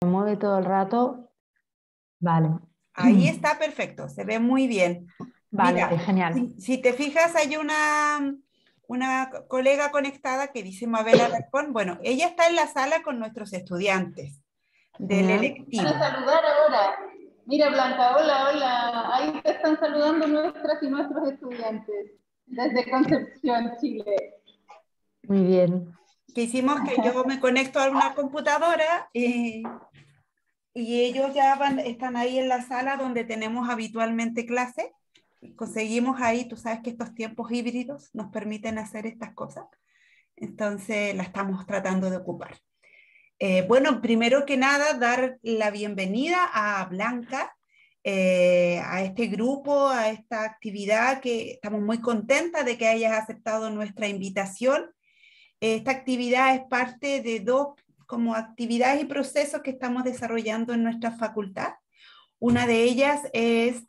mueve todo el rato. Vale. Ahí está perfecto, se ve muy bien. Vale, Mira, genial. si te fijas, hay una colega conectada que dice Mabel Alarcón. Bueno, ella está en la sala con nuestros estudiantes del Genial. Van a electivo. saludar ahora. Mira, Blanca, hola, hola. Ahí te están saludando nuestras y nuestros estudiantes desde Concepción, Chile. Muy bien. Que hicimos que yo me conecto a una computadora y ellos ya están ahí en la sala donde tenemos habitualmente clase. Conseguimos ahí, tú sabes que estos tiempos híbridos nos permiten hacer estas cosas. Entonces la estamos tratando de ocupar. Bueno, primero que nada, dar la bienvenida a Blanca, a este grupo, a esta actividad que estamos muy contentas de que hayas aceptado nuestra invitación. Esta actividad es parte de dos como actividades y procesos que estamos desarrollando en nuestra facultad. Una de ellas es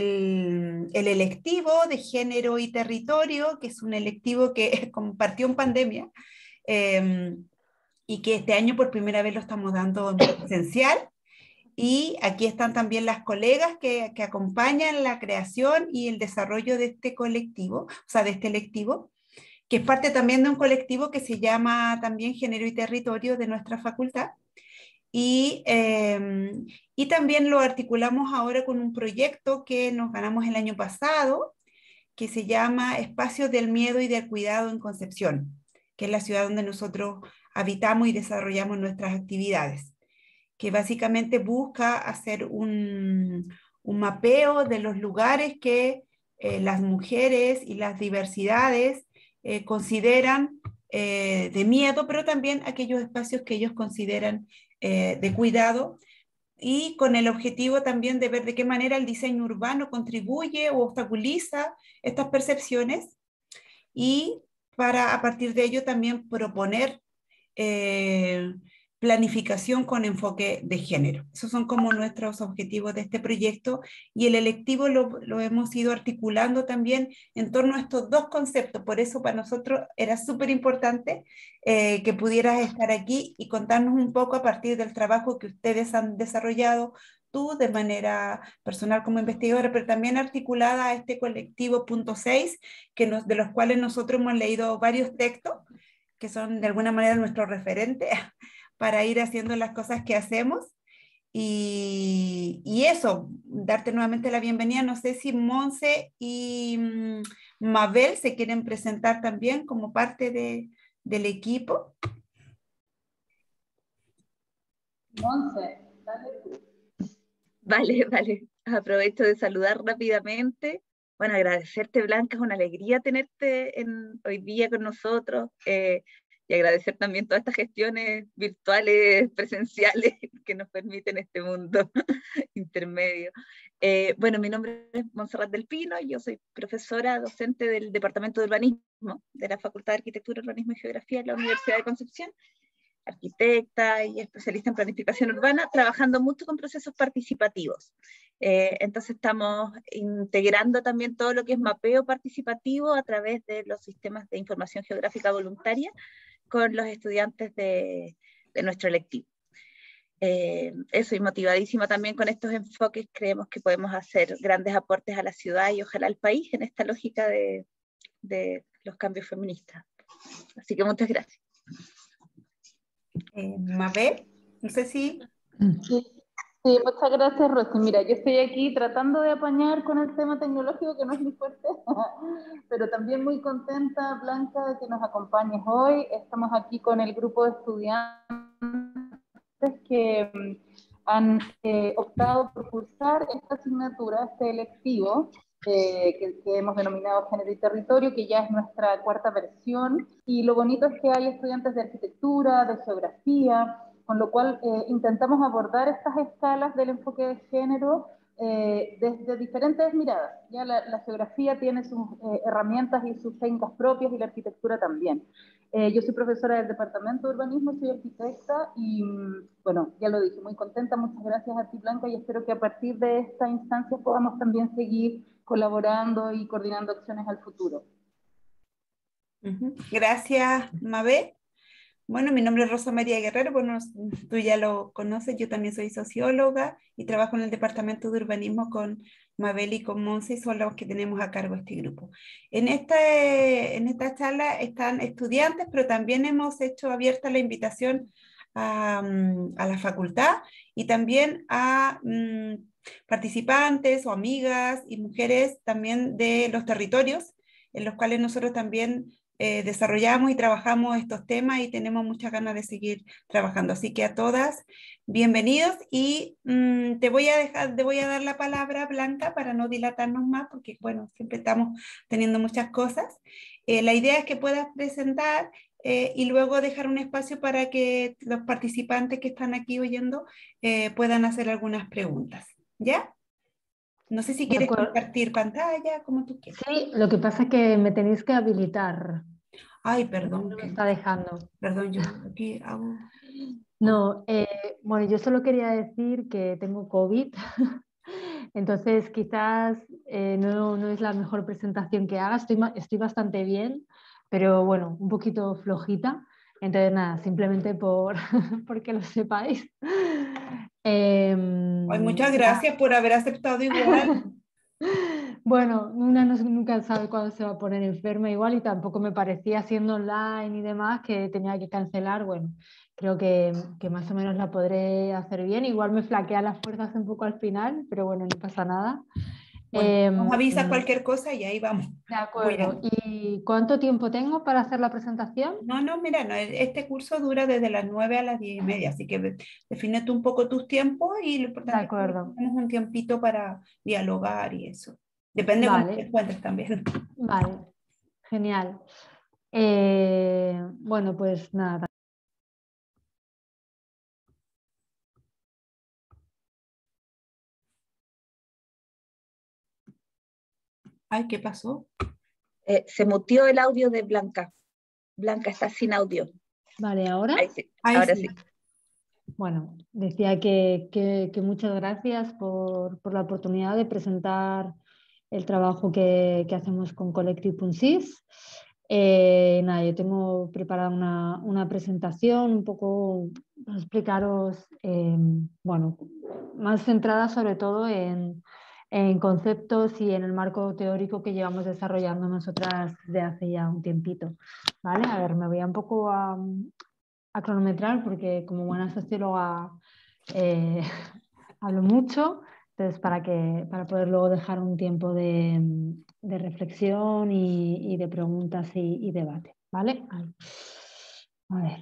el electivo de género y territorio, que es un electivo que compartió en pandemia, eh, y que este año por primera vez lo estamos dando en presencial. Y aquí están también las colegas que acompañan la creación y el desarrollo de este colectivo, o sea, de este electivo, que es parte también de un colectivo que se llama también Género y Territorio de nuestra facultad. Y, y también lo articulamos ahora con un proyecto que nos ganamos el año pasado, que se llama Espacios del Miedo y del Cuidado en Concepción, que es la ciudad donde nosotros habitamos y desarrollamos nuestras actividades, que básicamente busca hacer un mapeo de los lugares que las mujeres y las diversidades consideran de miedo, pero también aquellos espacios que ellos consideran de cuidado, y con el objetivo también de ver de qué manera el diseño urbano contribuye o obstaculiza estas percepciones, y para a partir de ello también proponer eh, planificación con enfoque de género. Esos son como nuestros objetivos de este proyecto, y el electivo lo hemos ido articulando también en torno a estos dos conceptos. Por eso para nosotros era súper importante que pudieras estar aquí y contarnos un poco a partir del trabajo que ustedes han desarrollado, tú de manera personal como investigadora, pero también articulada a este colectivo punto 6, de los cuales nosotros hemos leído varios textos que son de alguna manera nuestro referente para ir haciendo las cosas que hacemos. Y eso, darte nuevamente la bienvenida. No sé si Monse y Mabel se quieren presentar también como parte del equipo. Monse, dale tú. Vale, vale. Aprovecho de saludar rápidamente. Bueno, agradecerte, Blanca, es una alegría tenerte hoy día con nosotros, y agradecer también todas estas gestiones virtuales, presenciales que nos permiten este mundo intermedio. Bueno, mi nombre es Montserrat del Pino, yo soy profesora docente del Departamento de Urbanismo de la Facultad de Arquitectura, Urbanismo y Geografía de la Universidad de Concepción, arquitecta y especialista en planificación urbana, trabajando mucho con procesos participativos. Entonces estamos integrando también todo lo que es mapeo participativo a través de los sistemas de información geográfica voluntaria con los estudiantes de nuestro electivo. Eso, y motivadísima también con estos enfoques, creemos que podemos hacer grandes aportes a la ciudad y ojalá al país en esta lógica de los cambios feministas. Así que muchas gracias. Mabel, no sé si... Sí, sí, muchas gracias, Rosy. Mira, yo estoy aquí tratando de apañar con el tema tecnológico, que no es muy fuerte, pero también muy contenta, Blanca, de que nos acompañes hoy. Estamos aquí con el grupo de estudiantes que han optado por cursar esta asignatura, este electivo, que hemos denominado Género y Territorio, que ya es nuestra cuarta versión, y lo bonito es que hay estudiantes de arquitectura, de geografía, con lo cual intentamos abordar estas escalas del enfoque de género desde diferentes miradas. Ya la geografía tiene sus herramientas y sus técnicas propias, y la arquitectura también. Yo soy profesora del Departamento de Urbanismo, soy arquitecta y, bueno, ya lo dije, muy contenta. Muchas gracias a ti, Blanca, y espero que a partir de esta instancia podamos también seguir colaborando y coordinando acciones al futuro. Gracias, Mabel. Bueno, mi nombre es Rosa María Guerrero, bueno, tú ya lo conoces, yo también soy socióloga y trabajo en el Departamento de Urbanismo con Mabel y con Monse, y son los que tenemos a cargo este grupo. En esta charla están estudiantes, pero también hemos hecho abierta la invitación a la facultad y también a participantes o amigas y mujeres también de los territorios en los cuales nosotros también desarrollamos y trabajamos estos temas y tenemos muchas ganas de seguir trabajando. Así que a todas, bienvenidos y te voy a dar la palabra, Blanca, para no dilatarnos más, porque bueno, siempre estamos teniendo muchas cosas. La idea es que puedas presentar y luego dejar un espacio para que los participantes que están aquí oyendo puedan hacer algunas preguntas. ¿Ya? No sé si De quieres acuerdo. compartir pantalla, como tú quieras. Sí, lo que pasa es que me tenéis que habilitar. Ay, No me está dejando. perdón, yo aquí hago... No, bueno, yo solo quería decir que tengo COVID, entonces quizás no es la mejor presentación que haga, estoy bastante bien, pero bueno, un poquito flojita. Entonces nada, simplemente porque lo sepáis. Ay, muchas Nada. gracias por haber aceptado igual. Bueno, una nunca sabe cuándo se va a poner enferma igual y tampoco me parecía siendo online y demás que tenía que cancelar. Bueno, creo que más o menos la podré hacer bien. Igual me flaquean las fuerzas un poco al final, pero bueno, no pasa nada. Bueno, nos avisas De cualquier cosa y ahí vamos acuerdo. apoyando. ¿Y cuánto tiempo tengo para hacer la presentación? No, no, mira, no, este curso dura desde las 9 a las 10:30, así que define tú un poco tus tiempos y lo De importante es que acuerdo. tenemos un tiempito para dialogar y eso. Depende de cómo te Vale, encuentres también. vale. Genial. Bueno, pues nada. Ay, ¿qué pasó? Se mutió el audio de Blanca. Blanca está sin audio. Vale, ahora. Ahí sí, Ay, ahora sí. sí. Bueno, decía que muchas gracias por la oportunidad de presentar el trabajo que hacemos con Collective Punsis. Nada, yo tengo preparada una presentación un poco para explicaros, bueno, más centrada sobre todo en conceptos y en el marco teórico que llevamos desarrollando nosotras desde hace ya un tiempito. ¿Vale? A ver, me voy un poco a cronometrar porque como buena socióloga eh, hablo mucho, entonces para poder luego dejar un tiempo de reflexión y de preguntas y debate, ¿vale? A ver,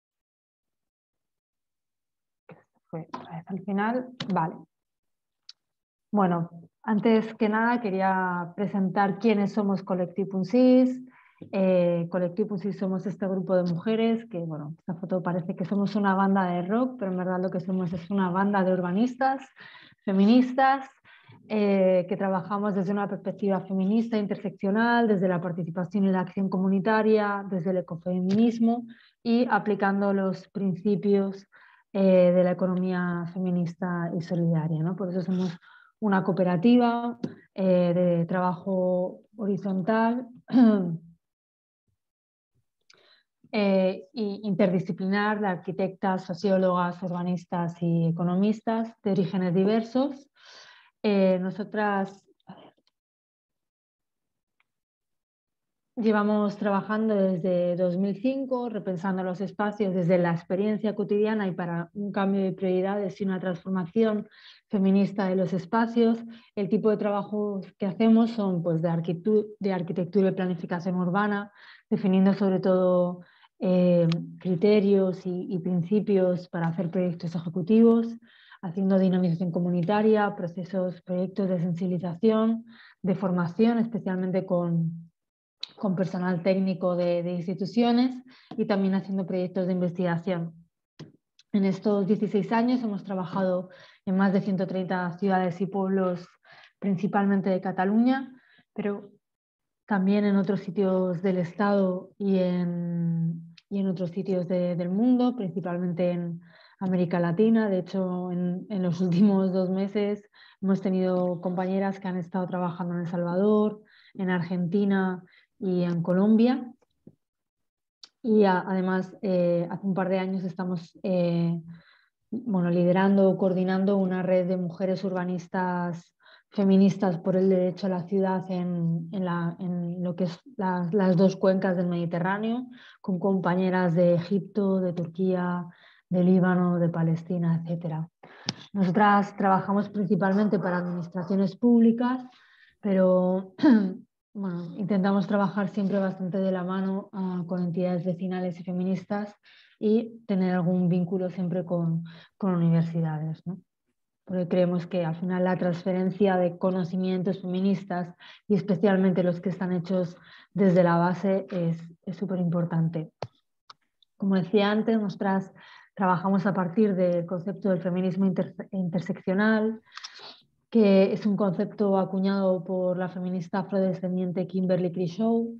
fue otra vez al final, vale. Bueno, antes que nada quería presentar quiénes somos Collective Punsis. Collective Punsis somos este grupo de mujeres que, bueno, esta foto parece que somos una banda de rock, pero en verdad lo que somos es una banda de urbanistas, feministas, que trabajamos desde una perspectiva feminista interseccional, desde la participación y la acción comunitaria, desde el ecofeminismo y aplicando los principios de la economía feminista y solidaria, ¿no? Por eso somos una cooperativa de trabajo horizontal y interdisciplinar de arquitectas, sociólogas, urbanistas y economistas de orígenes diversos. Nosotras llevamos trabajando desde 2005, repensando los espacios desde la experiencia cotidiana y para un cambio de prioridades y una transformación feminista de los espacios. El tipo de trabajos que hacemos son pues, de arquitectura y planificación urbana, definiendo sobre todo criterios y principios para hacer proyectos ejecutivos, haciendo dinamización comunitaria, proyectos de sensibilización, de formación, especialmente con personal técnico de instituciones y también haciendo proyectos de investigación. En estos 16 años hemos trabajado en más de 130 ciudades y pueblos, principalmente de Cataluña, pero también en otros sitios del Estado y en otros sitios del mundo, principalmente en América Latina. De hecho, en los últimos 2 meses hemos tenido compañeras que han estado trabajando en El Salvador, en Argentina y en Colombia. Y además, hace un par de años estamos liderando o coordinando una red de mujeres urbanistas feministas por el derecho a la ciudad en lo que es las dos cuencas del Mediterráneo, con compañeras de Egipto, de Turquía, de Líbano, de Palestina, etc. Nosotras trabajamos principalmente para administraciones públicas, pero bueno, intentamos trabajar siempre bastante de la mano con entidades vecinales y feministas y tener algún vínculo siempre con universidades, ¿no? Porque creemos que al final la transferencia de conocimientos feministas y especialmente los que están hechos desde la base es súper importante. Como decía antes, nosotras trabajamos a partir del concepto del feminismo interseccional, que es un concepto acuñado por la feminista afrodescendiente Kimberly Crenshaw,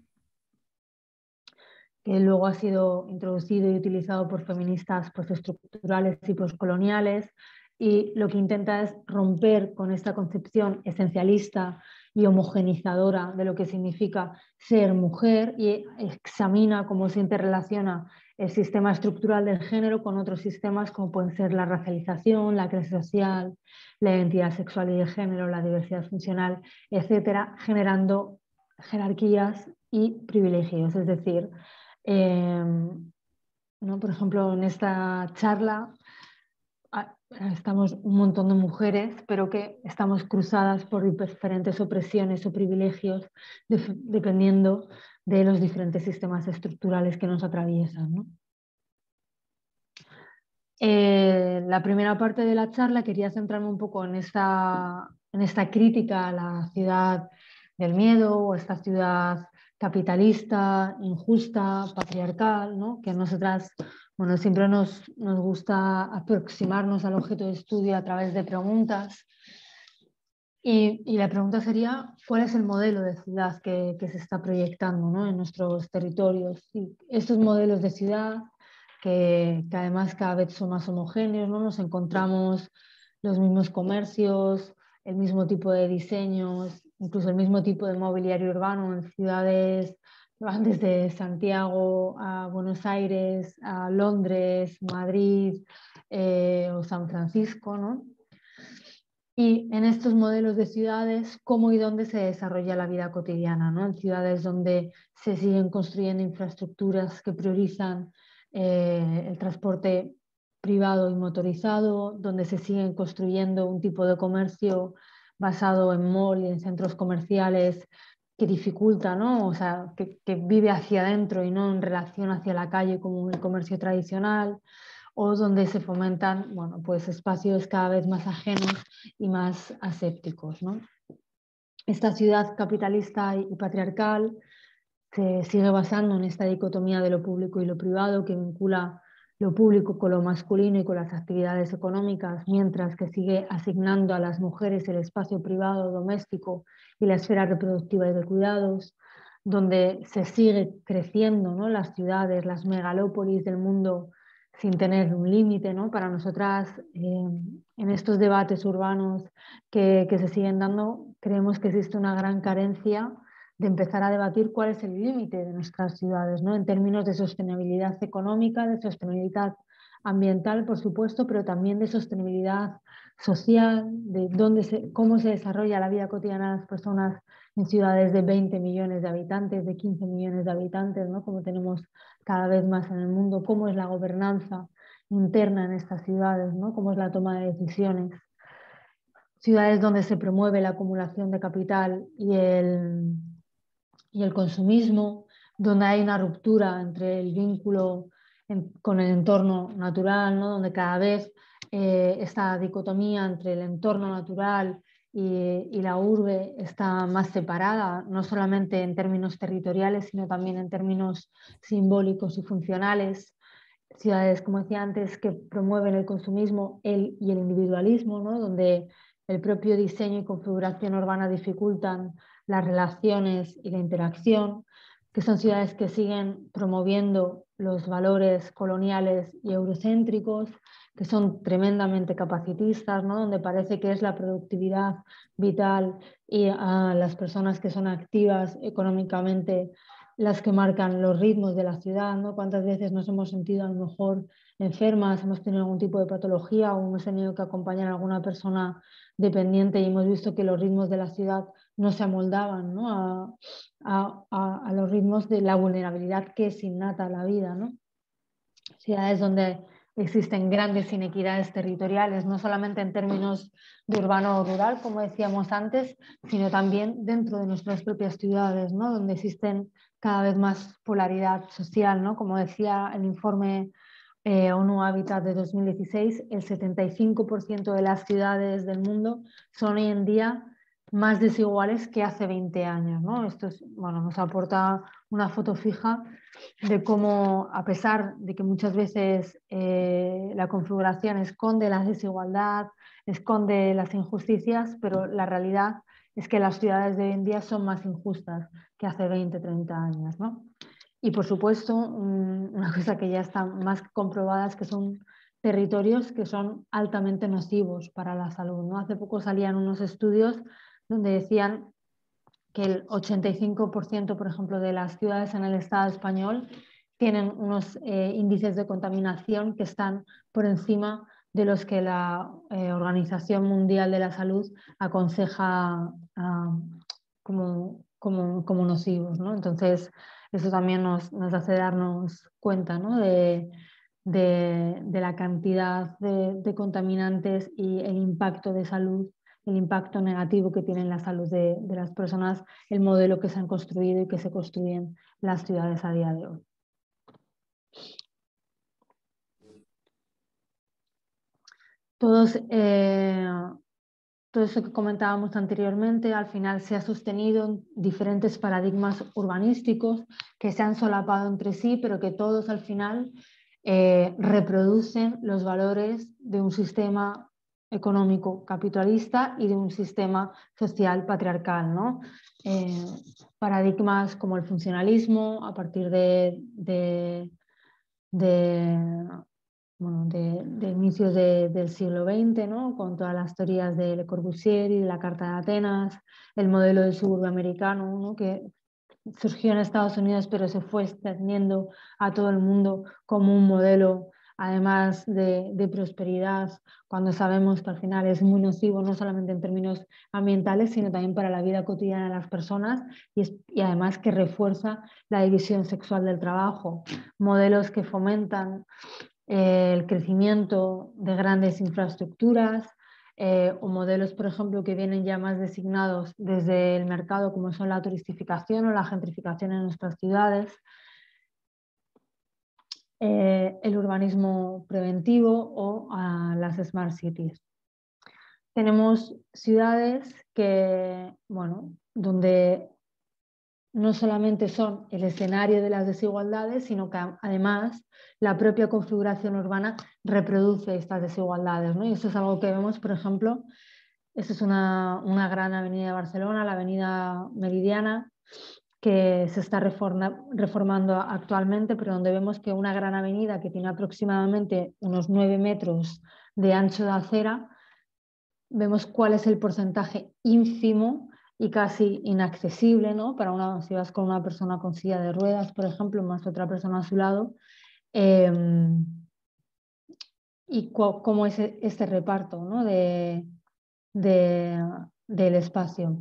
que luego ha sido introducido y utilizado por feministas postestructurales y postcoloniales, y lo que intenta es romper con esta concepción esencialista y homogenizadora de lo que significa ser mujer, y examina cómo se interrelaciona el sistema estructural del género con otros sistemas como pueden ser la racialización, la clase social, la identidad sexual y de género, la diversidad funcional, etcétera, generando jerarquías y privilegios. Es decir, ¿no? Por ejemplo, en esta charla estamos un montón de mujeres, pero que estamos cruzadas por diferentes opresiones o privilegios dependiendo de los diferentes sistemas estructurales que nos atraviesan, ¿no? La primera parte de la charla quería centrarme un poco en esta crítica a la ciudad del miedo, o esta ciudad capitalista, injusta, patriarcal, ¿no? Que a nosotras, bueno, siempre nos gusta aproximarnos al objeto de estudio a través de preguntas. Y la pregunta sería, ¿cuál es el modelo de ciudad que se está proyectando, ¿no? En nuestros territorios? Y estos modelos de ciudad, que además cada vez son más homogéneos, ¿no? Nos encontramos los mismos comercios, el mismo tipo de diseños, incluso el mismo tipo de mobiliario urbano en ciudades que van desde Santiago a Buenos Aires, a Londres, Madrid o San Francisco, ¿no? Y en estos modelos de ciudades, cómo y dónde se desarrolla la vida cotidiana, ¿no? En ciudades donde se siguen construyendo infraestructuras que priorizan el transporte privado y motorizado, donde se siguen construyendo un tipo de comercio basado en mall y en centros comerciales que dificulta, ¿no? O sea, que vive hacia adentro y no en relación hacia la calle como el comercio tradicional, o donde se fomentan, bueno, pues espacios cada vez más ajenos y más asépticos, ¿no? Esta ciudad capitalista y patriarcal se sigue basando en esta dicotomía de lo público y lo privado, que vincula lo público con lo masculino y con las actividades económicas, mientras que sigue asignando a las mujeres el espacio privado, doméstico y la esfera reproductiva y de cuidados, donde se sigue creciendo, ¿no? Las ciudades, las megalópolis del mundo sin tener un límite, ¿no? Para nosotras, en estos debates urbanos que se siguen dando, creemos que existe una gran carencia de empezar a debatir cuál es el límite de nuestras ciudades, ¿no? En términos de sostenibilidad económica, de sostenibilidad ambiental, por supuesto, pero también de sostenibilidad social, de cómo se desarrolla la vida cotidiana de las personas en ciudades de 20 millones de habitantes, de 15 millones de habitantes, ¿no? Como tenemos cada vez más en el mundo, cómo es la gobernanza interna en estas ciudades, ¿no? Cómo es la toma de decisiones. Ciudades donde se promueve la acumulación de capital y el consumismo, donde hay una ruptura entre el vínculo con el entorno natural, ¿no? Donde cada vez esta dicotomía entre el entorno natural y la urbe está más separada, no solamente en términos territoriales, sino también en términos simbólicos y funcionales. Ciudades, como decía antes, que promueven el consumismo y el individualismo, ¿no? Donde el propio diseño y configuración urbana dificultan las relaciones y la interacción, que son ciudades que siguen promoviendo los valores coloniales y eurocéntricos, que son tremendamente capacitistas, ¿no? Donde parece que es la productividad vital y a las personas que son activas económicamente las que marcan los ritmos de la ciudad, ¿no? Cuántas veces nos hemos sentido a lo mejor enfermas, hemos tenido algún tipo de patología o hemos tenido que acompañar a alguna persona dependiente y hemos visto que los ritmos de la ciudad no se amoldaban, ¿no? a los ritmos de la vulnerabilidad que es innata a la vida, ¿no? Ciudades donde existen grandes inequidades territoriales, no solamente en términos de urbano o rural, como decíamos antes, sino también dentro de nuestras propias ciudades, ¿no? Donde existen cada vez más polaridad social, ¿no? Como decía el informe ONU Habitat de 2016, el 75% de las ciudades del mundo son hoy en día más desiguales que hace 20 años, ¿no? Esto es, bueno, nos aporta una foto fija de cómo, a pesar de que muchas veces la configuración esconde la desigualdad, esconde las injusticias, pero la realidad es que las ciudades de hoy en día son más injustas que hace 20, 30 años, ¿no? Y por supuesto, una cosa que ya está más comprobada es que son territorios que son altamente nocivos para la salud, ¿no? Hace poco salían unos estudios donde decían que el 85%, por ejemplo, de las ciudades en el Estado español tienen unos índices de contaminación que están por encima de los que la Organización Mundial de la Salud aconseja como nocivos, ¿no? Entonces, eso también nos hace darnos cuenta, ¿no? de la cantidad de contaminantes y el impacto de salud, el impacto negativo que tiene en la salud de las personas, el modelo que se han construido y que se construyen las ciudades a día de hoy. Todo eso que comentábamos anteriormente al final se ha sostenido en diferentes paradigmas urbanísticos que se han solapado entre sí, pero que todos al final reproducen los valores de un sistema económico capitalista y de un sistema social patriarcal, ¿no? Paradigmas como el funcionalismo a partir de inicios del siglo XX, ¿no? Con todas las teorías de Le Corbusier y de la Carta de Atenas, el modelo del suburbio americano, ¿no? Que surgió en Estados Unidos pero se fue extendiendo a todo el mundo como un modelo además de prosperidad, cuando sabemos que al final es muy nocivo no solamente en términos ambientales sino también para la vida cotidiana de las personas y además que refuerza la división sexual del trabajo, modelos que fomentan el crecimiento de grandes infraestructuras o modelos, por ejemplo, que vienen ya más designados desde el mercado, como son la turistificación o la gentrificación en nuestras ciudades, el urbanismo preventivo o las smart cities. Tenemos ciudades que, bueno, donde no solamente son el escenario de las desigualdades, sino que además la propia configuración urbana reproduce estas desigualdades, ¿no? Y eso es algo que vemos, por ejemplo, esta es una gran avenida de Barcelona, la avenida Meridiana, que se está reformando actualmente, pero donde vemos que una gran avenida que tiene aproximadamente unos 9 metros de ancho de acera, vemos cuál es el porcentaje ínfimo y casi inaccesible, ¿no? Para si vas con una persona con silla de ruedas, por ejemplo, más otra persona a su lado, y cómo es este reparto, ¿no? del espacio.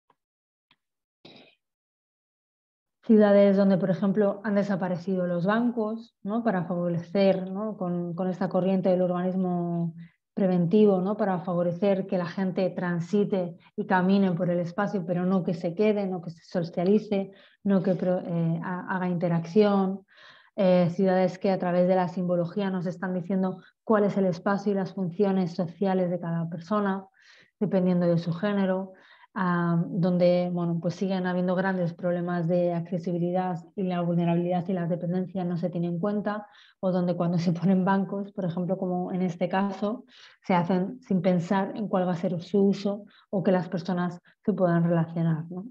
Ciudades donde, por ejemplo, han desaparecido los bancos, ¿no? Para favorecer, ¿no? con esta corriente del urbanismo preventivo, ¿no? Para favorecer que la gente transite y camine por el espacio, pero no que se quede, no que se socialice, no que haga interacción. Ciudades que a través de la simbología nos están diciendo cuál es el espacio y las funciones sociales de cada persona, dependiendo de su género. Donde bueno, pues siguen habiendo grandes problemas de accesibilidad y la vulnerabilidad y las dependencias no se tienen en cuenta, o donde cuando se ponen bancos, por ejemplo, como en este caso, se hacen sin pensar en cuál va a ser su uso o que las personas se puedan relacionar, ¿no?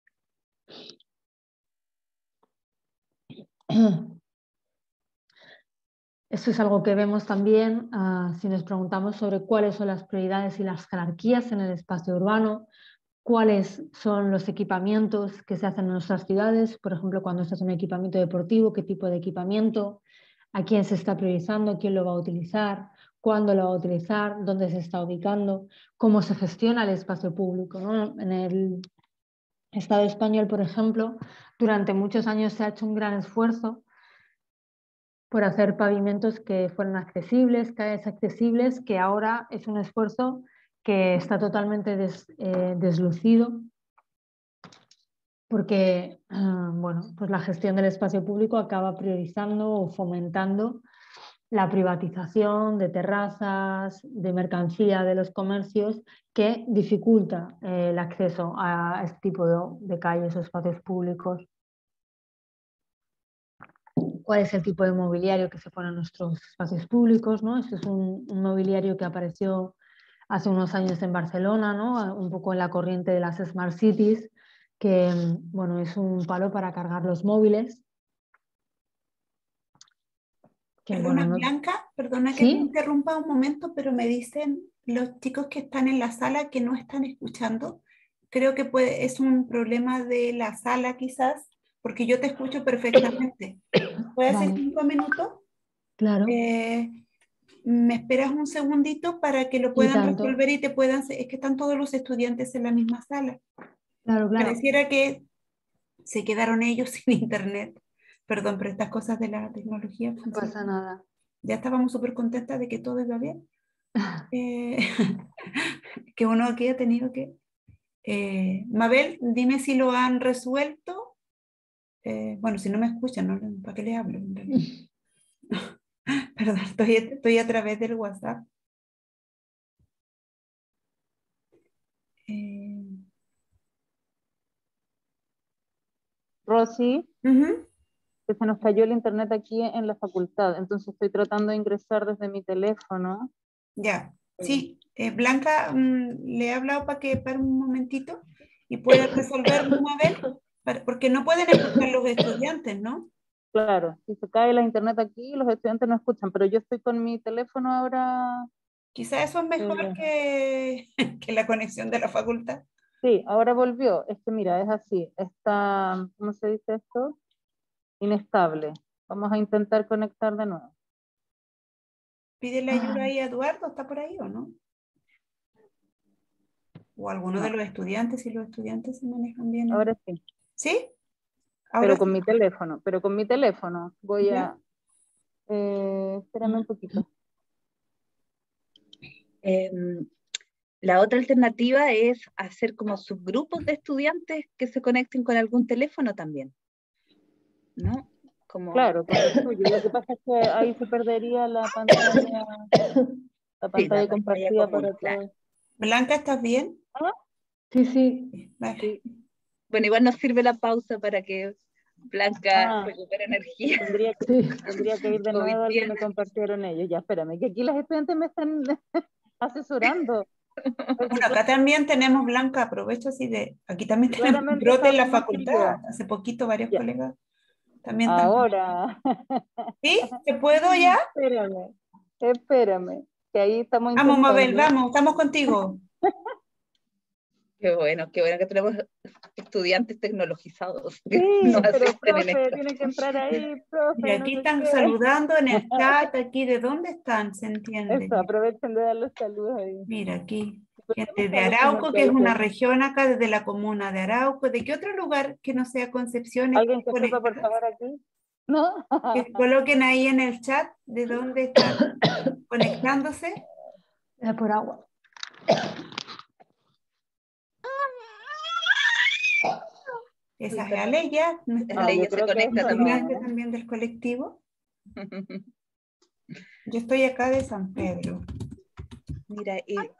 Esto es algo que vemos también si nos preguntamos sobre cuáles son las prioridades y las jerarquías en el espacio urbano. cuáles son los equipamientos que se hacen en nuestras ciudades, por ejemplo, cuando estás en un equipamiento deportivo, qué tipo de equipamiento, a quién se está priorizando, quién lo va a utilizar, cuándo lo va a utilizar, dónde se está ubicando, cómo se gestiona el espacio público, ¿no? En el Estado español, por ejemplo, durante muchos años se ha hecho un gran esfuerzo por hacer pavimentos que fueran accesibles, calles accesibles, que ahora es un esfuerzo que está totalmente deslucido, porque bueno, pues la gestión del espacio público acaba priorizando o fomentando la privatización de terrazas, de mercancía de los comercios, que dificulta el acceso a este tipo de calles o espacios públicos. ¿Cuál es el tipo de mobiliario que se pone en nuestros espacios públicos, ¿no? Este es un mobiliario que apareció hace unos años en Barcelona, ¿no? Un poco en la corriente de las Smart Cities, que bueno, es un palo para cargar los móviles. Que, Perdona, bueno, Blanca, perdona que te ¿sí? interrumpa un momento, pero me dicen los chicos que están en la sala que no están escuchando. Creo que es un problema de la sala quizás, porque yo te escucho perfectamente. ¿Puede hacer Vale, 5 minutos? claro, ¿Me esperas un segundito para que lo y puedan tanto, resolver y te puedan... Es que están todos los estudiantes en la misma sala. claro, claro, Pareciera que se quedaron ellos sin internet. Perdón, pero estas cosas de la tecnología no pasa funcionan. nada. Ya estábamos súper contentas de que todo iba bien. Eh, que uno aquí ha tenido que... Mabel, dime si lo han resuelto. Bueno, si no me escuchan, ¿no? ¿Para qué le hablo? En realidad? Perdón, estoy a través del WhatsApp. Eh, Rosy, ujú, que se nos cayó el internet aquí en la facultad, entonces estoy tratando de ingresar desde mi teléfono. ya, sí. Blanca, le he hablado para que pare un momentito y pueda resolver, Mabel, porque no pueden escuchar los estudiantes, ¿no? Claro, si se cae la internet aquí, los estudiantes no escuchan, pero yo estoy con mi teléfono ahora. Quizá eso es mejor eh, que la conexión de la facultad. sí, ahora volvió. Es que mira, es así, está, ¿cómo se dice esto? Inestable. Vamos a intentar conectar de nuevo. Pídele ayuda ahí a Eduardo, ¿está por ahí o no? O alguno de No, los estudiantes, si los estudiantes se manejan bien. ahora sí, ¿Sí? Ahora sí. pero con mi teléfono voy ¿Ya? a, espérame un poquito. Em, la otra alternativa es hacer como subgrupos de estudiantes que se conecten con algún teléfono también, ¿no? Como Claro, con el suyo. Lo que pasa es que ahí se perdería la sí, la pantalla pantalla compartida común, para claro. todos. Blanca, ¿estás bien? Ah, Sí, sí, Vale. sí. Bueno, igual nos sirve la pausa para que Blanca Ah, recupere energía. sí. tendría que ir de nuevo al que me Covidiana. compartieron ellos. Ya, espérame, que aquí las estudiantes me están asesorando. Bueno, acá también tenemos Blanca, aprovecho así de, aquí también tenemos un Claramente brote en la saben más que facultad. yo. Hace poquito varios Ya, colegas también están. ahora, ¿Sí? ¿Se puedo ya? espérame, que ahí estamos Vamos, Mabel, intentando. vamos, estamos contigo. Qué bueno que tenemos estudiantes tecnologizados que nos Sí, pero asisten en profe, esto. tiene que entrar ahí, Y profe, no aquí sé están qué. saludando en el chat, aquí, ¿de dónde están? ¿Se Eso, entiende? aprovechen de dar los saludos ahí. Mira, aquí, ¿Por qué me gente de sale como Arauco, que que es hay una gente? región acá desde la comuna de Arauco. ¿De qué otro lugar que no sea Concepción están ¿Alguien que sepa, por conectados? favor, aquí? ¿No? Que coloquen ahí en el chat de dónde están conectándose. Era por agua. Esa es Perdón, Aleya, nuestra No, yo Leia se creo que conecta eso no, también. integrante ¿no? también del colectivo. Yo estoy acá de San Pedro. Mira,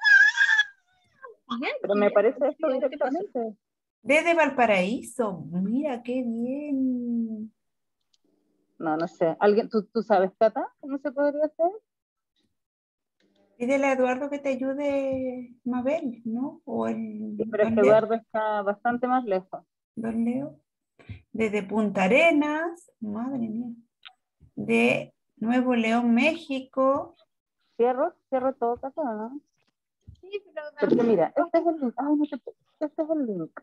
Pero me parece esto ¿qué pasó? directamente. Desde Valparaíso, mira qué bien. No, no sé. ¿Alguien, tú sabes, Cata, cómo se podría hacer? Pídele a Eduardo que te ayude, Mabel, ¿no? O Sí, el pero es don que Leo. Eduardo está bastante más lejos. Don Leo. Desde Punta Arenas, madre mía. De Nuevo León, México. Cierro todo caso, ¿no? Sí, pero Porque mira, este es el link. Ay, no este es el link.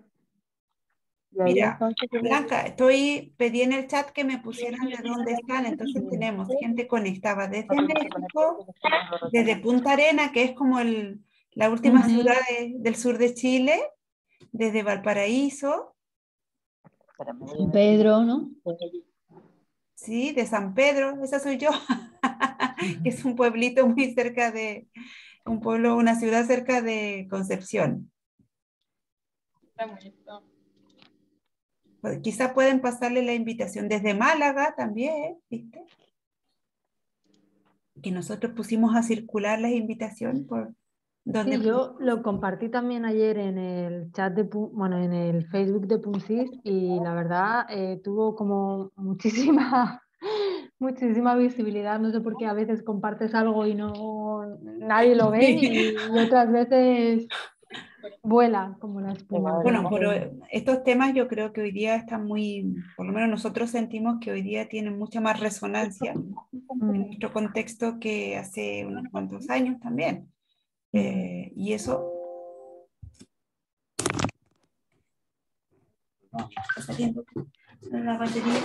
Y ahí Mira, entonces Blanca, pedí en el chat que me pusieran de dónde están, entonces tenemos gente conectada desde México, desde Punta Arena, que es como la última ciudad del sur de Chile, desde Valparaíso. San Pedro, ¿no? Sí, de San Pedro, esa soy yo, que es un pueblito muy cerca un pueblo, una ciudad cerca de Concepción. Pues, quizá pueden pasarle la invitación desde Málaga también, ¿viste? Que nosotros pusimos a circular las invitaciones por donde... Sí, yo lo compartí también ayer en el chat bueno, en el Facebook de Punsis y la verdad tuvo como muchísima, muchísima visibilidad. No sé por qué a veces compartes algo y nadie lo ve y otras veces vuela como la espuma. Bueno, pero estos temas yo creo que hoy día están por lo menos nosotros sentimos que hoy día tienen mucha más resonancia en nuestro contexto que hace unos cuantos años también. Y eso... está saliendo la batería.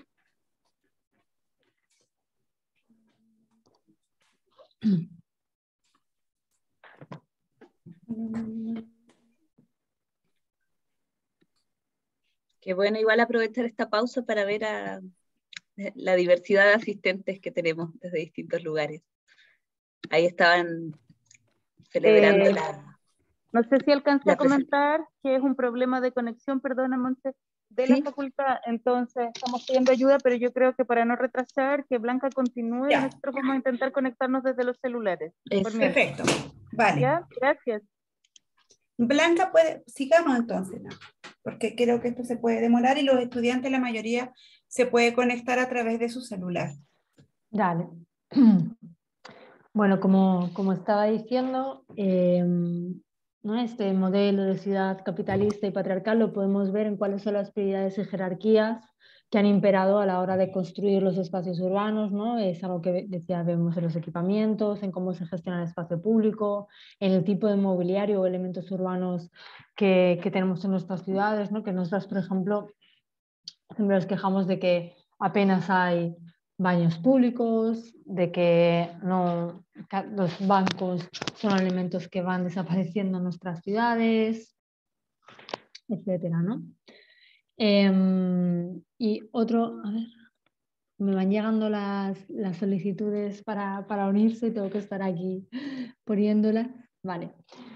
Qué bueno, igual aprovechar esta pausa para ver a la diversidad de asistentes que tenemos desde distintos lugares. Ahí estaban celebrando no sé si alcancé a comentar que es un problema de conexión, perdona, Monse, de la facultad, entonces estamos pidiendo ayuda, pero yo creo que para no retrasar, que Blanca continúe y nosotros vamos a intentar conectarnos desde los celulares. Perfecto, vale. ¿Ya? Gracias. Blanca, sigamos entonces, ¿no? Porque creo que esto se puede demorar y los estudiantes, la mayoría, se puede conectar a través de su celular. Dale. Bueno, como estaba diciendo, ¿no? Este modelo de ciudad capitalista y patriarcal lo podemos ver en cuáles son las prioridades y jerarquías que han imperado a la hora de construir los espacios urbanos, ¿no? Es algo que vemos en los equipamientos, en cómo se gestiona el espacio público, en el tipo de mobiliario o elementos urbanos que tenemos en nuestras ciudades, ¿no? Que nosotros, por ejemplo, siempre nos quejamos de que apenas hay baños públicos, de que los bancos son elementos que van desapareciendo en nuestras ciudades, etcétera, ¿no? Y otro, a ver, me van llegando las solicitudes para unirse y tengo que estar aquí poniéndolas. Vale.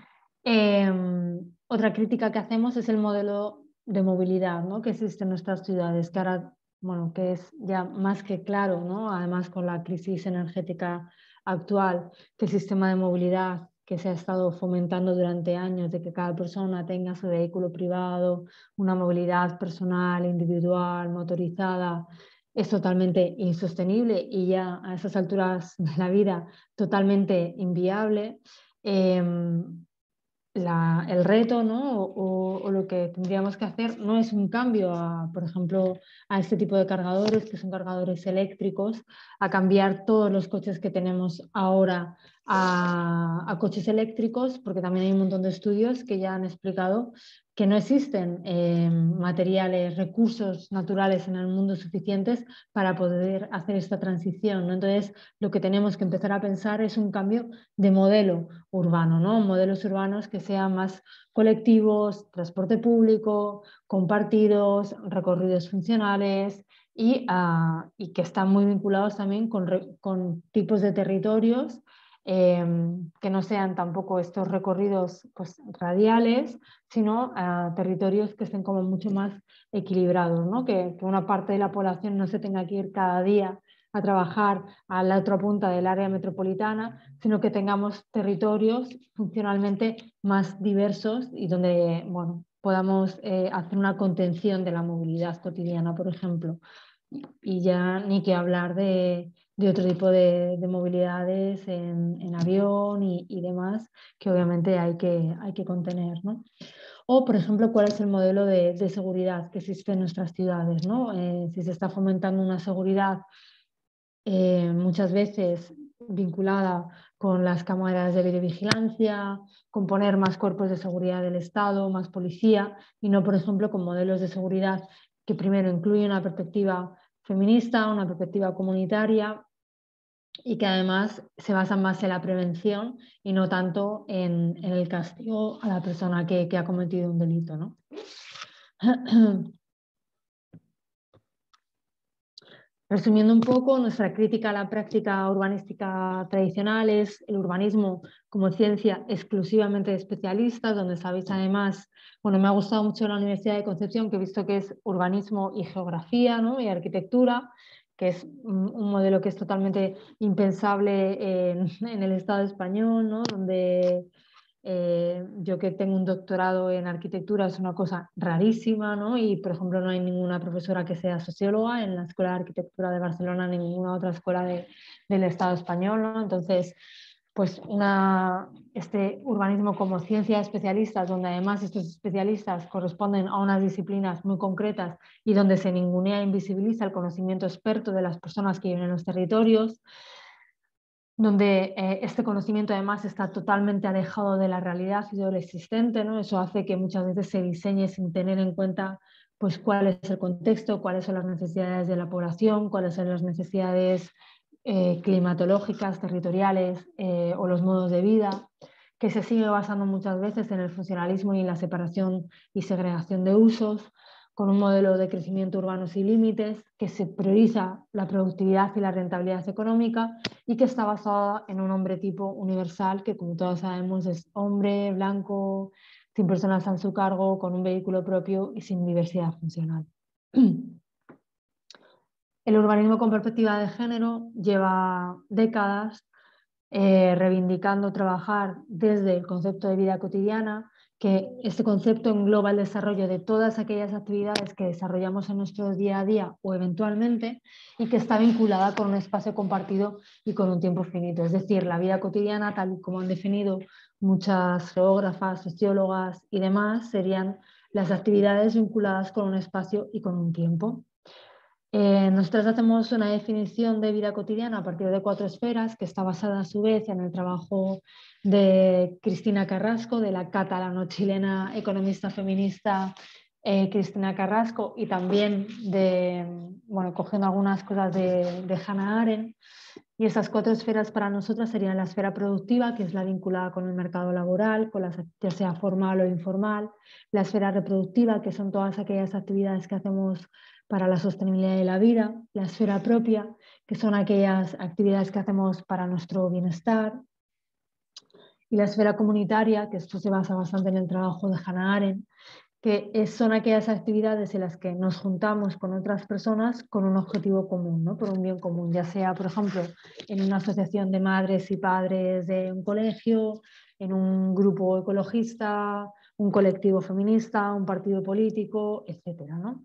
Otra crítica que hacemos es el modelo de movilidad, ¿no? Que existe en nuestras ciudades, que ahora, bueno, que es ya más que claro, ¿no? Además con la crisis energética actual, que el sistema de movilidad que se ha estado fomentando durante años, de que cada persona tenga su vehículo privado, una movilidad personal, individual, motorizada, es totalmente insostenible y ya a esas alturas de la vida totalmente inviable. El reto, ¿no? o lo que tendríamos que hacer no es un cambio, por ejemplo, a este tipo de cargadores, que son cargadores eléctricos, a cambiar todos los coches que tenemos ahora a coches eléctricos, porque también hay un montón de estudios que ya han explicado que no existen materiales, recursos naturales en el mundo suficientes para poder hacer esta transición, ¿no? Entonces, lo que tenemos que empezar a pensar es un cambio de modelo urbano, ¿no? Modelos urbanos que sean más colectivos, transporte público, compartidos, recorridos funcionales y que están muy vinculados también con tipos de territorios que no sean tampoco estos recorridos pues, radiales, sino territorios que estén como mucho más equilibrados, ¿no? Que una parte de la población no se tenga que ir cada día a trabajar a la otra punta del área metropolitana, sino que tengamos territorios funcionalmente más diversos y donde bueno, podamos hacer una contención de la movilidad cotidiana, por ejemplo. Y ya ni que hablar de otro tipo de movilidades en avión y demás, que obviamente hay que contener, ¿no? O, por ejemplo, cuál es el modelo de seguridad que existe en nuestras ciudades, ¿no? Si se está fomentando una seguridad muchas veces vinculada con las cámaras de videovigilancia, con poner más cuerpos de seguridad del Estado, más policía, y no, por ejemplo, con modelos de seguridad que primero incluyen una perspectiva feminista, una perspectiva comunitaria y que además se basan más en la prevención y no tanto en el castigo a la persona que ha cometido un delito, ¿no? Resumiendo un poco, nuestra crítica a la práctica urbanística tradicional es el urbanismo como ciencia exclusivamente de especialistas, donde sabéis además, bueno, me ha gustado mucho la Universidad de Concepción, que he visto que es urbanismo y geografía, ¿no? Y arquitectura, que es un modelo que es totalmente impensable en el Estado español, ¿no? Donde yo que tengo un doctorado en arquitectura es una cosa rarísima, ¿no? Y, por ejemplo, no hay ninguna profesora que sea socióloga en la Escuela de Arquitectura de Barcelona ni ninguna otra escuela del Estado español, ¿no? Entonces, pues este urbanismo como ciencia de especialistas, donde además estos especialistas corresponden a unas disciplinas muy concretas y donde se ningunea e invisibiliza el conocimiento experto de las personas que viven en los territorios, donde este conocimiento además está totalmente alejado de la realidad y de lo existente, ¿no? Eso hace que muchas veces se diseñe sin tener en cuenta pues, cuál es el contexto, cuáles son las necesidades de la población, cuáles son las necesidades climatológicas, territoriales o los modos de vida, que se sigue basando muchas veces en el funcionalismo y en la separación y segregación de usos, con un modelo de crecimiento urbano sin límites, que se prioriza la productividad y la rentabilidad económica y que está basada en un hombre tipo universal, que como todos sabemos es hombre, blanco, sin personas a su cargo, con un vehículo propio y sin diversidad funcional. El urbanismo con perspectiva de género lleva décadas reivindicando trabajar desde el concepto de vida cotidiana, que este concepto engloba el desarrollo de todas aquellas actividades que desarrollamos en nuestro día a día o eventualmente y que está vinculada con un espacio compartido y con un tiempo finito. Es decir, la vida cotidiana, tal y como han definido muchas geógrafas, sociólogas y demás, serían las actividades vinculadas con un espacio y con un tiempo. Nosotros hacemos una definición de vida cotidiana a partir de 4 esferas, que está basada a su vez en el trabajo de Cristina Carrasco, de la catalano-chilena economista feminista Cristina Carrasco, y también cogiendo algunas cosas de Hannah Arendt. Y esas 4 esferas para nosotras serían la esfera productiva, que es la vinculada con el mercado laboral, ya sea formal o informal; la esfera reproductiva, que son todas aquellas actividades que hacemos para la sostenibilidad de la vida; la esfera propia, que son aquellas actividades que hacemos para nuestro bienestar; y la esfera comunitaria, que esto se basa bastante en el trabajo de Hannah Arendt, que son aquellas actividades en las que nos juntamos con otras personas con un objetivo común, ¿no? Por un bien común, ya sea, por ejemplo, en una asociación de madres y padres de un colegio, en un grupo ecologista, un colectivo feminista, un partido político, etcétera, ¿no?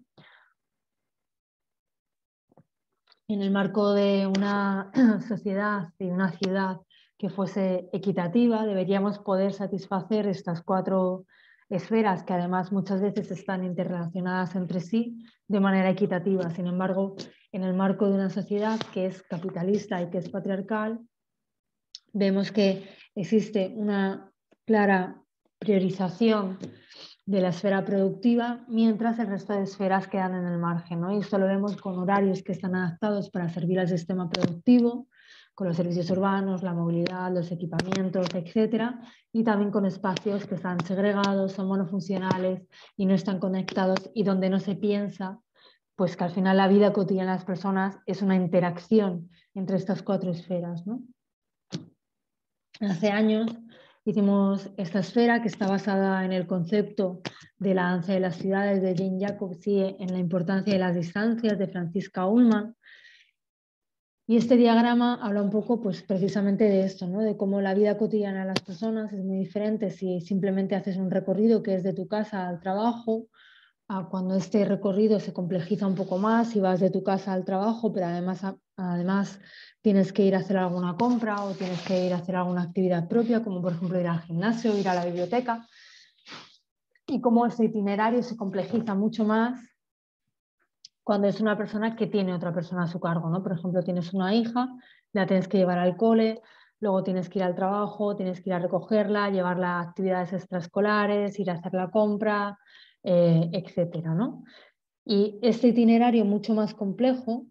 En el marco de una sociedad y una ciudad que fuese equitativa, deberíamos poder satisfacer estas 4 esferas, que además muchas veces están interrelacionadas entre sí de manera equitativa. Sin embargo, en el marco de una sociedad que es capitalista y que es patriarcal, vemos que existe una clara priorización de la esfera productiva, mientras el resto de esferas quedan en el margen, ¿no? Y esto lo vemos con horarios que están adaptados para servir al sistema productivo, con los servicios urbanos, la movilidad, los equipamientos, etcétera, y también con espacios que están segregados, son monofuncionales y no están conectados, y donde no se piensa pues que al final la vida cotidiana de las personas es una interacción entre estas 4 esferas, ¿no? Hace años hicimos esta esfera, que está basada en el concepto de la danza de las ciudades de Jane Jacobs y en la importancia de las distancias de Franziska Ullmann. Y este diagrama habla un poco pues, precisamente de esto, ¿no? De cómo la vida cotidiana de las personas es muy diferente si simplemente haces un recorrido que es de tu casa al trabajo, a cuando este recorrido se complejiza un poco más y vas de tu casa al trabajo, pero además tienes que ir a hacer alguna compra o tienes que ir a hacer alguna actividad propia, como por ejemplo ir al gimnasio, ir a la biblioteca, y cómo ese itinerario se complejiza mucho más cuando es una persona que tiene otra persona a su cargo, ¿no? Por ejemplo, tienes una hija, la tienes que llevar al cole, luego tienes que ir al trabajo, tienes que ir a recogerla, llevarla a actividades extraescolares, ir a hacer la compra, etcétera, ¿no? Y este itinerario mucho más complejo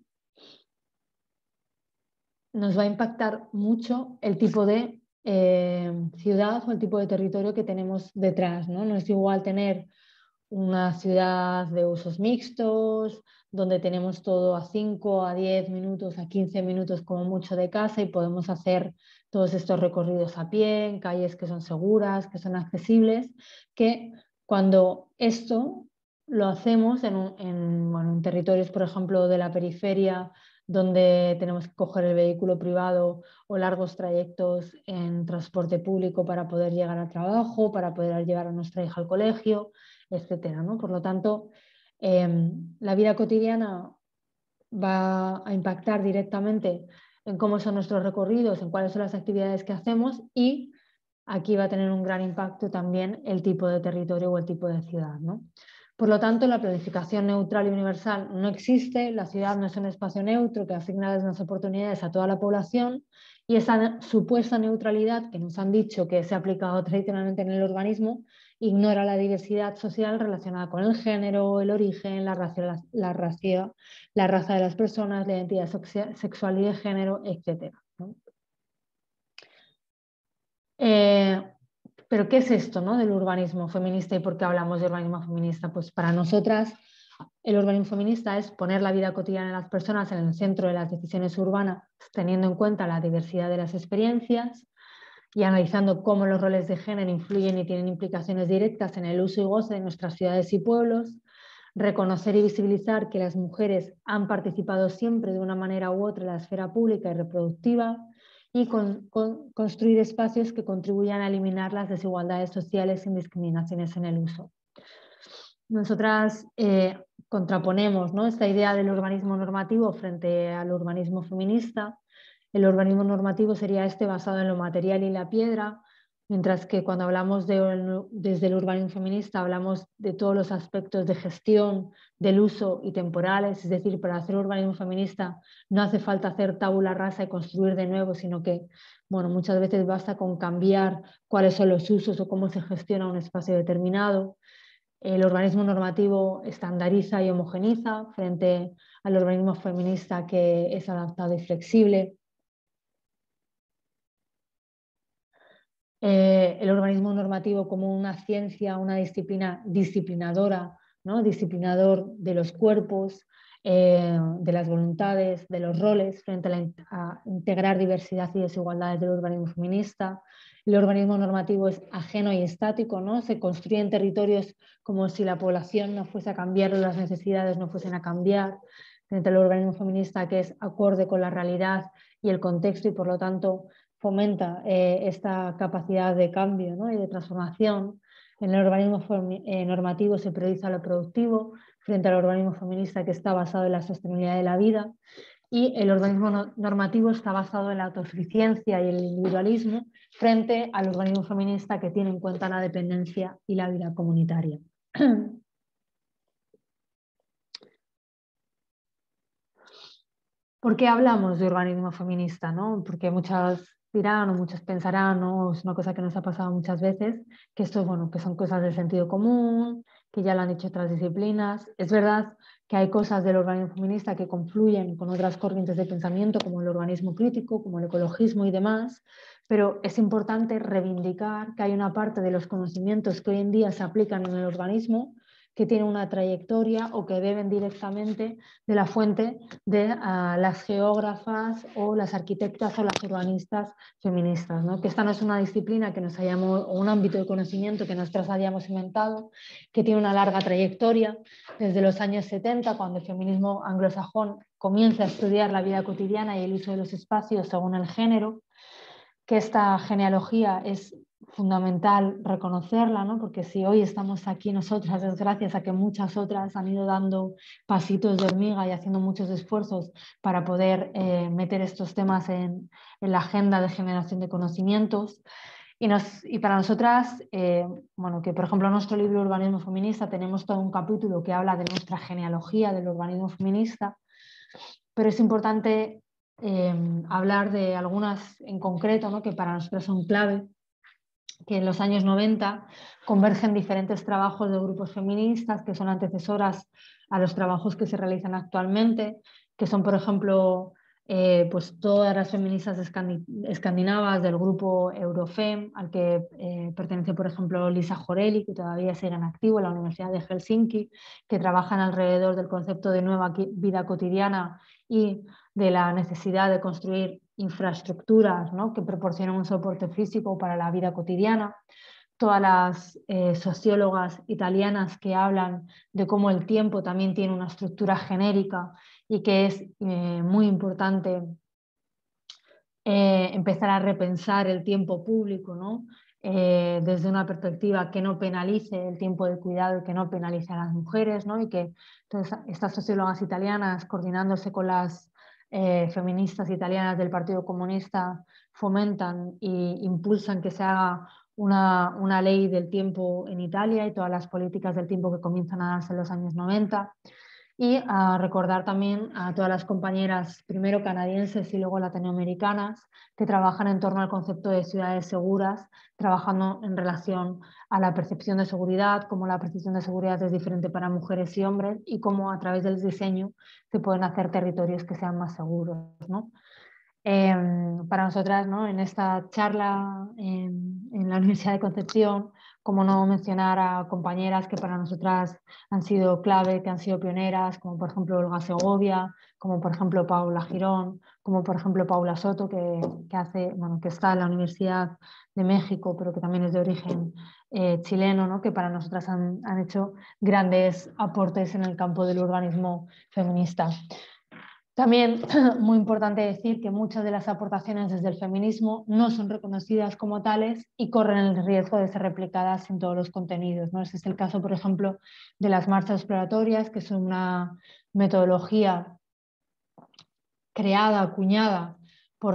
nos va a impactar mucho el tipo de ciudad o el tipo de territorio que tenemos detrás, ¿no? No es igual tener una ciudad de usos mixtos, donde tenemos todo a 5, a 10 minutos, a 15 minutos como mucho de casa y podemos hacer todos estos recorridos a pie, en calles que son seguras, que son accesibles, que cuando esto lo hacemos en territorios, por ejemplo, de la periferia, donde tenemos que coger el vehículo privado o largos trayectos en transporte público para poder llegar al trabajo, para poder llevar a nuestra hija al colegio, etcétera, ¿no? Por lo tanto, la vida cotidiana va a impactar directamente en cómo son nuestros recorridos, en cuáles son las actividades que hacemos y aquí va a tener un gran impacto también el tipo de territorio o el tipo de ciudad, ¿no? Por lo tanto, la planificación neutral y universal no existe, la ciudad no es un espacio neutro que asigna las oportunidades a toda la población y esa supuesta neutralidad que nos han dicho que se ha aplicado tradicionalmente en el urbanismo ignora la diversidad social relacionada con el género, el origen, la raza de las personas, la identidad sexual y de género, etc., ¿no? Pero ¿qué es esto, ¿no?, del urbanismo feminista y por qué hablamos de urbanismo feminista? Pues para nosotras el urbanismo feminista es poner la vida cotidiana de las personas en el centro de las decisiones urbanas, teniendo en cuenta la diversidad de las experiencias y analizando cómo los roles de género influyen y tienen implicaciones directas en el uso y goce de nuestras ciudades y pueblos, reconocer y visibilizar que las mujeres han participado siempre de una manera u otra en la esfera pública y reproductiva, y construir espacios que contribuyan a eliminar las desigualdades sociales sin discriminaciones en el uso. Nosotras contraponemos, ¿no?, esta idea del urbanismo normativo frente al urbanismo feminista. El urbanismo normativo sería este basado en lo material y la piedra, mientras que cuando hablamos desde el urbanismo feminista hablamos de todos los aspectos de gestión, del uso y temporales, es decir, para hacer urbanismo feminista no hace falta hacer tabula rasa y construir de nuevo, sino que, bueno, muchas veces basta con cambiar cuáles son los usos o cómo se gestiona un espacio determinado. El urbanismo normativo estandariza y homogeniza frente al urbanismo feminista, que es adaptado y flexible. El urbanismo normativo como una ciencia, una disciplina disciplinadora, ¿no?, disciplinador de los cuerpos, de las voluntades, de los roles, frente a integrar diversidad y desigualdades del urbanismo feminista. El urbanismo normativo es ajeno y estático, ¿no? Se construye en territorios como si la población no fuese a cambiar o las necesidades no fuesen a cambiar, frente al urbanismo feminista, que es acorde con la realidad y el contexto y por lo tanto fomenta esta capacidad de cambio, ¿no?, y de transformación. En el urbanismo normativo se prioriza lo productivo frente al urbanismo feminista, que está basado en la sostenibilidad de la vida, y el urbanismo normativo está basado en la autosuficiencia y el individualismo frente al urbanismo feminista, que tiene en cuenta la dependencia y la vida comunitaria. ¿Por qué hablamos de urbanismo feminista, ¿no? Porque muchas dirán o muchos pensarán, ¿no?, es una cosa que nos ha pasado muchas veces, que esto, bueno, que son cosas del sentido común, que ya lo han dicho otras disciplinas. Es verdad que hay cosas del urbanismo feminista que confluyen con otras corrientes de pensamiento, como el urbanismo crítico, como el ecologismo y demás, pero es importante reivindicar que hay una parte de los conocimientos que hoy en día se aplican en el urbanismo que tienen una trayectoria o que beben directamente de la fuente de las geógrafas o las arquitectas o las urbanistas feministas, ¿no? Que esta no es una disciplina que nos hayamos, o un ámbito de conocimiento que nosotras hayamos inventado, que tiene una larga trayectoria desde los años 70, cuando el feminismo anglosajón comienza a estudiar la vida cotidiana y el uso de los espacios según el género, que esta genealogía es fundamental reconocerla, ¿no? Porque si hoy estamos aquí nosotras es gracias a que muchas otras han ido dando pasitos de hormiga y haciendo muchos esfuerzos para poder meter estos temas en la agenda de generación de conocimientos. Y para nosotras, bueno, que por ejemplo en nuestro libro Urbanismo Feminista tenemos todo un capítulo que habla de nuestra genealogía del urbanismo feminista, pero es importante hablar de algunas en concreto, ¿no?, que para nosotras son clave, que en los años 90 convergen diferentes trabajos de grupos feministas que son antecesoras a los trabajos que se realizan actualmente, que son, por ejemplo, pues todas las feministas escandinavas del grupo Eurofem, al que pertenece, por ejemplo, Lisa Joreli, que todavía sigue en activo en la Universidad de Helsinki, que trabajan alrededor del concepto de nueva vida cotidiana y de la necesidad de construir infraestructuras, ¿no?, que proporcionan un soporte físico para la vida cotidiana. Todas las sociólogas italianas que hablan de cómo el tiempo también tiene una estructura genérica y que es muy importante empezar a repensar el tiempo público, ¿no?, desde una perspectiva que no penalice el tiempo de cuidado y que no penalice a las mujeres, ¿no? Y que entonces, estas sociólogas italianas, coordinándose con las feministas italianas del Partido Comunista, fomentan e impulsan que se haga una ley del tiempo en Italia y todas las políticas del tiempo que comienzan a darse en los años 90. Y a recordar también a todas las compañeras, primero canadienses y luego latinoamericanas, que trabajan en torno al concepto de ciudades seguras, trabajando en relación a la percepción de seguridad, cómo la percepción de seguridad es diferente para mujeres y hombres y cómo a través del diseño se pueden hacer territorios que sean más seguros, ¿no? Para nosotras, ¿no?, en esta charla en la Universidad de Concepción, como no mencionar a compañeras que para nosotras han sido clave, que han sido pioneras, como por ejemplo Olga Segovia, como por ejemplo Paula Girón, como por ejemplo Paula Soto, que está en la Universidad de México, pero que también es de origen chileno, ¿no?, que para nosotras han hecho grandes aportes en el campo del urbanismo feminista. También muy importante decir que muchas de las aportaciones desde el feminismo no son reconocidas como tales y corren el riesgo de ser replicadas en todos los contenidos, ¿no? Ese es el caso, por ejemplo, de las marchas exploratorias, que son una metodología creada, acuñada por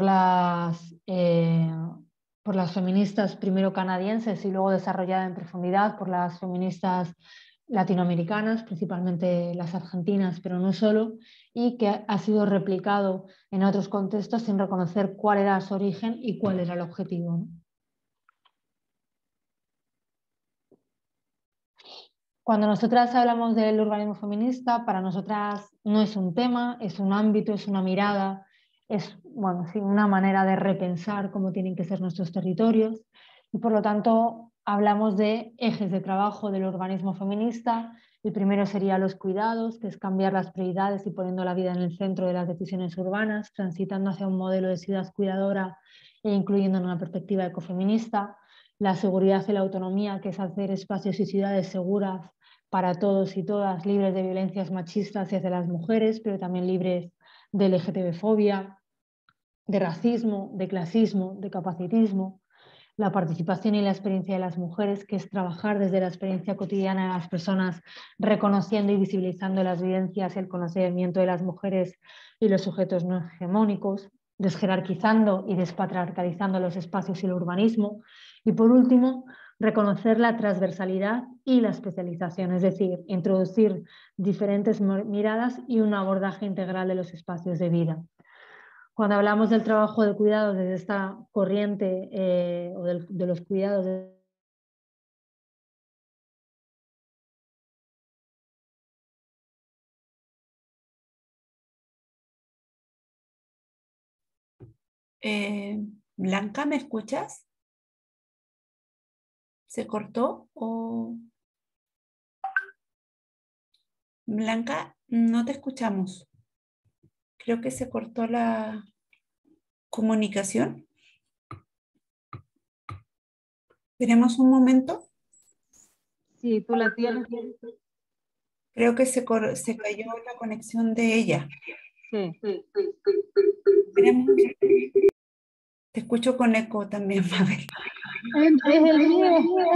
las feministas primero canadienses y luego desarrollada en profundidad por las feministas latinoamericanas, principalmente las argentinas, pero no solo, y que ha sido replicado en otros contextos sin reconocer cuál era su origen y cuál era el objetivo, ¿no? Cuando nosotras hablamos del urbanismo feminista, para nosotras no es un tema, es un ámbito, es una mirada, es, bueno, sí, una manera de repensar cómo tienen que ser nuestros territorios y por lo tanto hablamos de ejes de trabajo del urbanismo feminista. El primero sería los cuidados, que es cambiar las prioridades y poniendo la vida en el centro de las decisiones urbanas, transitando hacia un modelo de ciudad cuidadora e incluyendo una perspectiva ecofeminista. La seguridad y la autonomía, que es hacer espacios y ciudades seguras para todos y todas, libres de violencias machistas hacia las mujeres, pero también libres de LGTB-fobia, de racismo, de clasismo, de capacitismo. La participación y la experiencia de las mujeres, que es trabajar desde la experiencia cotidiana de las personas, reconociendo y visibilizando las vivencias y el conocimiento de las mujeres y los sujetos no hegemónicos, desjerarquizando y despatriarcalizando los espacios y el urbanismo. Y por último, reconocer la transversalidad y la especialización, es decir, introducir diferentes miradas y un abordaje integral de los espacios de vida. Cuando hablamos del trabajo de cuidados desde esta corriente o de los cuidados Blanca, ¿me escuchas? ¿Se cortó o...? Blanca, no te escuchamos. Creo que se cortó la comunicación. ¿Tenemos un momento? Sí, tú la tienes. Creo que se cayó la conexión de ella. Sí. Esperemos. Te escucho con eco también, Mabel. Es el mío.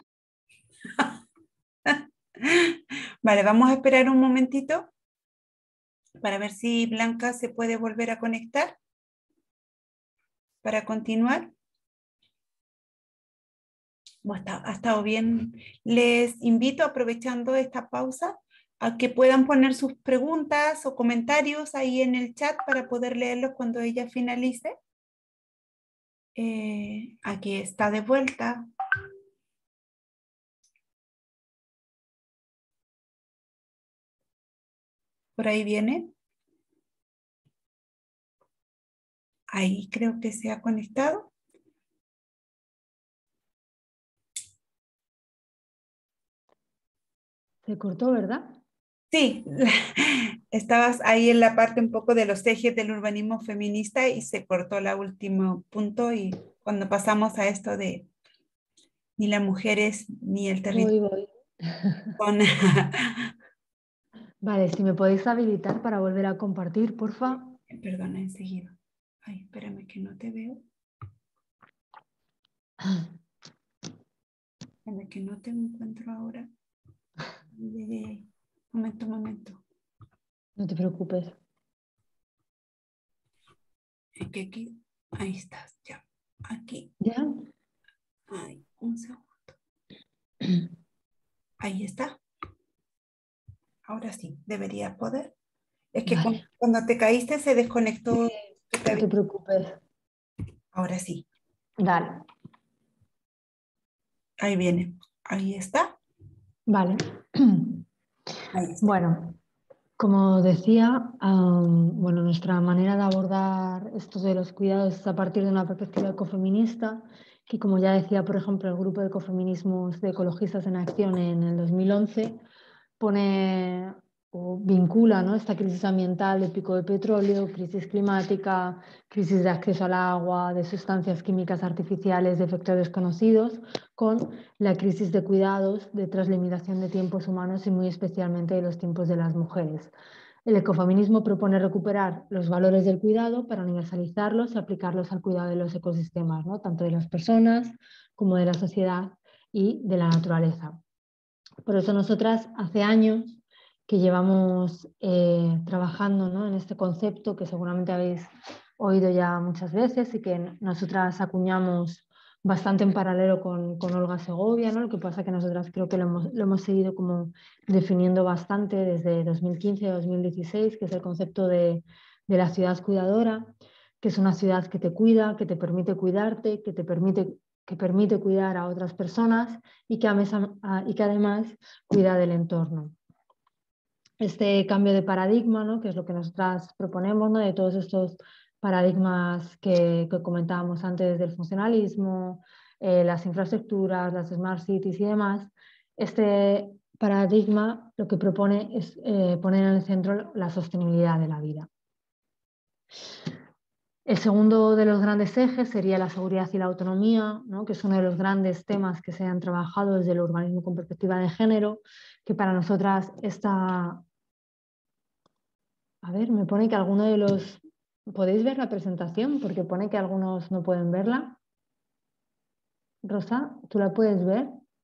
Vale, vamos a esperar un momentito para ver si Blanca se puede volver a conectar para continuar. Ha estado bien. Les invito, aprovechando esta pausa, a que puedan poner sus preguntas o comentarios ahí en el chat para poder leerlos cuando ella finalice. Aquí está de vuelta. Por ahí viene. Ahí creo que se ha conectado. Se cortó, ¿verdad? Sí, estabas ahí en la parte un poco de los ejes del urbanismo feminista y se cortó el último punto, y cuando pasamos a esto de ni las mujeres ni el territorio. Voy. Con... Vale, si me podéis habilitar para volver a compartir, porfa. Perdona, enseguida. Ay, espérame que no te veo. Espérame que no te encuentro ahora. Momento. No te preocupes. Es que aquí, ahí estás, ya. Aquí. ¿Ya? Ay, un segundo. Ahí está. Ahora sí, debería poder. Es que Vale. cuando te caíste se desconectó. No te preocupes. Ahora sí. Dale. Ahí viene. Ahí está. Vale. Ahí está. Bueno, como decía, bueno, nuestra manera de abordar esto de los cuidados es a partir de una perspectiva ecofeminista, que como ya decía, por ejemplo, el grupo de ecofeminismos de Ecologistas en Acción en el 2011, pone o vincula, ¿no?, esta crisis ambiental de pico de petróleo, crisis climática, crisis de acceso al agua, de sustancias químicas artificiales de efectos desconocidos, con la crisis de cuidados, de translimitación de tiempos humanos y muy especialmente de los tiempos de las mujeres. El ecofeminismo propone recuperar los valores del cuidado para universalizarlos y aplicarlos al cuidado de los ecosistemas, ¿no?, tanto de las personas como de la sociedad y de la naturaleza. Por eso nosotras hace años que llevamos trabajando, ¿no?, en este concepto que seguramente habéis oído ya muchas veces y que nosotras acuñamos bastante en paralelo con Olga Segovia, ¿no? Lo que pasa que nosotras creo que lo hemos seguido como definiendo bastante desde 2015-2016, que es el concepto de la ciudad cuidadora, que es una ciudad que te cuida, que te permite cuidarte, que permite cuidar a otras personas y que además cuida del entorno. Este cambio de paradigma, ¿no?, que es lo que nosotras proponemos, ¿no?, de todos estos paradigmas que comentábamos antes del funcionalismo, las infraestructuras, las smart cities y demás, este paradigma lo que propone es poner en el centro la sostenibilidad de la vida. El segundo de los grandes ejes sería la seguridad y la autonomía, ¿no?, que es uno de los grandes temas que se han trabajado desde el urbanismo con perspectiva de género, que para nosotras está... A ver, me pone que alguno de los... ¿Podéis ver la presentación? Porque pone que algunos no pueden verla. Rosa, ¿tú la puedes ver?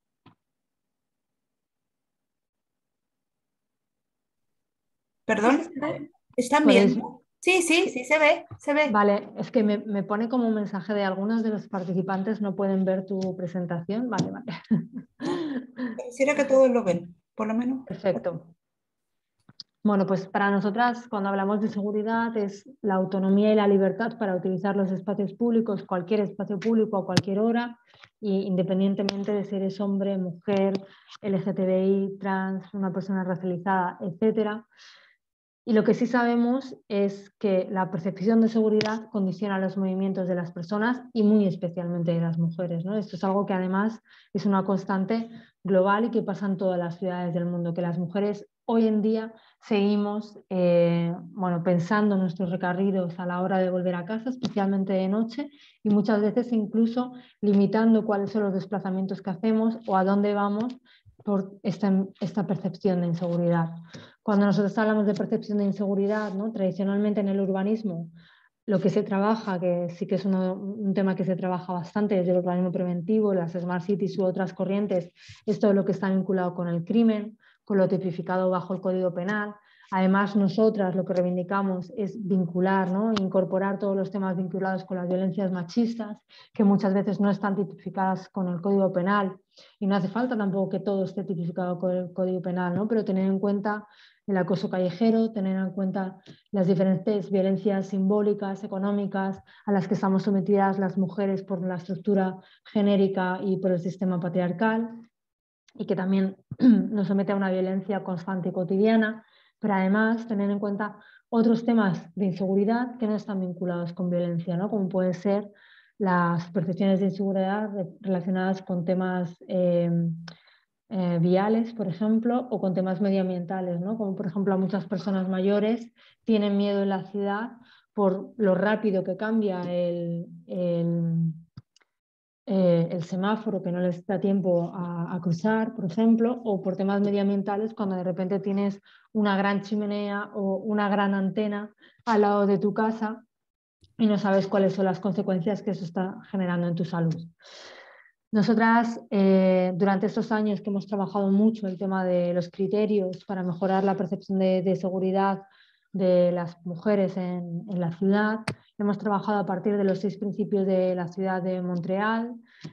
Perdón, ¿están ¿Podéis? viendo? Sí, se ve, se ve. Vale, es que me pone como un mensaje de algunos de los participantes no pueden ver tu presentación. Vale. Pareciera que todos lo ven, por lo menos. Perfecto. Bueno, pues para nosotras, cuando hablamos de seguridad, es la autonomía y la libertad para utilizar los espacios públicos, cualquier espacio público a cualquier hora, y independientemente de si eres hombre, mujer, LGTBI, trans, una persona racializada, etc. Y lo que sí sabemos es que la percepción de seguridad condiciona los movimientos de las personas y muy especialmente de las mujeres, ¿no? Esto es algo que además es una constante global y que pasa en todas las ciudades del mundo, que las mujeres hoy en día seguimos pensando en nuestros recorridos a la hora de volver a casa, especialmente de noche, y muchas veces incluso limitando cuáles son los desplazamientos que hacemos o a dónde vamos por esta percepción de inseguridad. Cuando nosotros hablamos de percepción de inseguridad, ¿no?, tradicionalmente en el urbanismo, lo que se trabaja, que sí que es un tema que se trabaja bastante desde el urbanismo preventivo, las smart cities u otras corrientes, es todo lo que está vinculado con el crimen, con lo tipificado bajo el Código Penal. Además, nosotras lo que reivindicamos es vincular, ¿no? Incorporar todos los temas vinculados con las violencias machistas, que muchas veces no están tipificadas con el Código Penal, y no hace falta tampoco que todo esté tipificado con el Código Penal, ¿no? Pero tener en cuenta el acoso callejero, tener en cuenta las diferentes violencias simbólicas, económicas, a las que estamos sometidas las mujeres por la estructura genérica y por el sistema patriarcal, y que también nos somete a una violencia constante y cotidiana, pero además tener en cuenta otros temas de inseguridad que no están vinculados con violencia, ¿no? Como pueden ser las percepciones de inseguridad relacionadas con temas viales, por ejemplo, o con temas medioambientales, ¿no? Como por ejemplo muchas personas mayores tienen miedo en la ciudad por lo rápido que cambia el semáforo, que no les da tiempo a cruzar, por ejemplo, o por temas medioambientales cuando de repente tienes una gran chimenea o una gran antena al lado de tu casa y no sabes cuáles son las consecuencias que eso está generando en tu salud. Nosotras, durante estos años que hemos trabajado mucho el tema de los criterios para mejorar la percepción de seguridad de las mujeres en la ciudad, hemos trabajado a partir de los 6 principios de la ciudad de Montreal,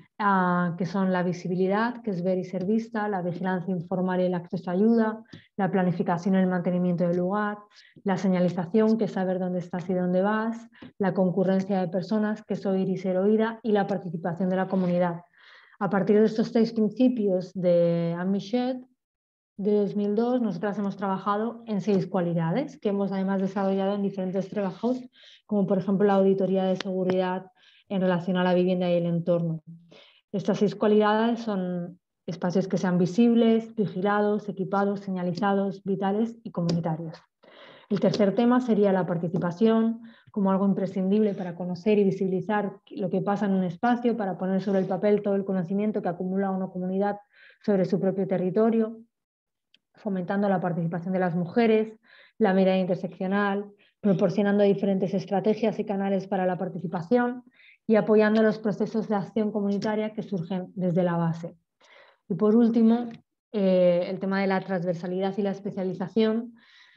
que son la visibilidad, que es ver y ser vista, la vigilancia informal y el acceso a ayuda, la planificación y el mantenimiento del lugar, la señalización, que es saber dónde estás y dónde vas, la concurrencia de personas, que es oír y ser oída, y la participación de la comunidad. A partir de estos 6 principios de Anne Michaud, de 2002, nosotras hemos trabajado en 6 cualidades que hemos además desarrollado en diferentes trabajos, como por ejemplo la auditoría de seguridad en relación a la vivienda y el entorno. Estas 6 cualidades son espacios que sean visibles, vigilados, equipados, señalizados, vitales y comunitarios. El tercer tema sería la participación como algo imprescindible para conocer y visibilizar lo que pasa en un espacio, para poner sobre el papel todo el conocimiento que acumula una comunidad sobre su propio territorio, fomentando la participación de las mujeres, la mirada interseccional, proporcionando diferentes estrategias y canales para la participación y apoyando los procesos de acción comunitaria que surgen desde la base. Y por último, el tema de la transversalidad y la especialización.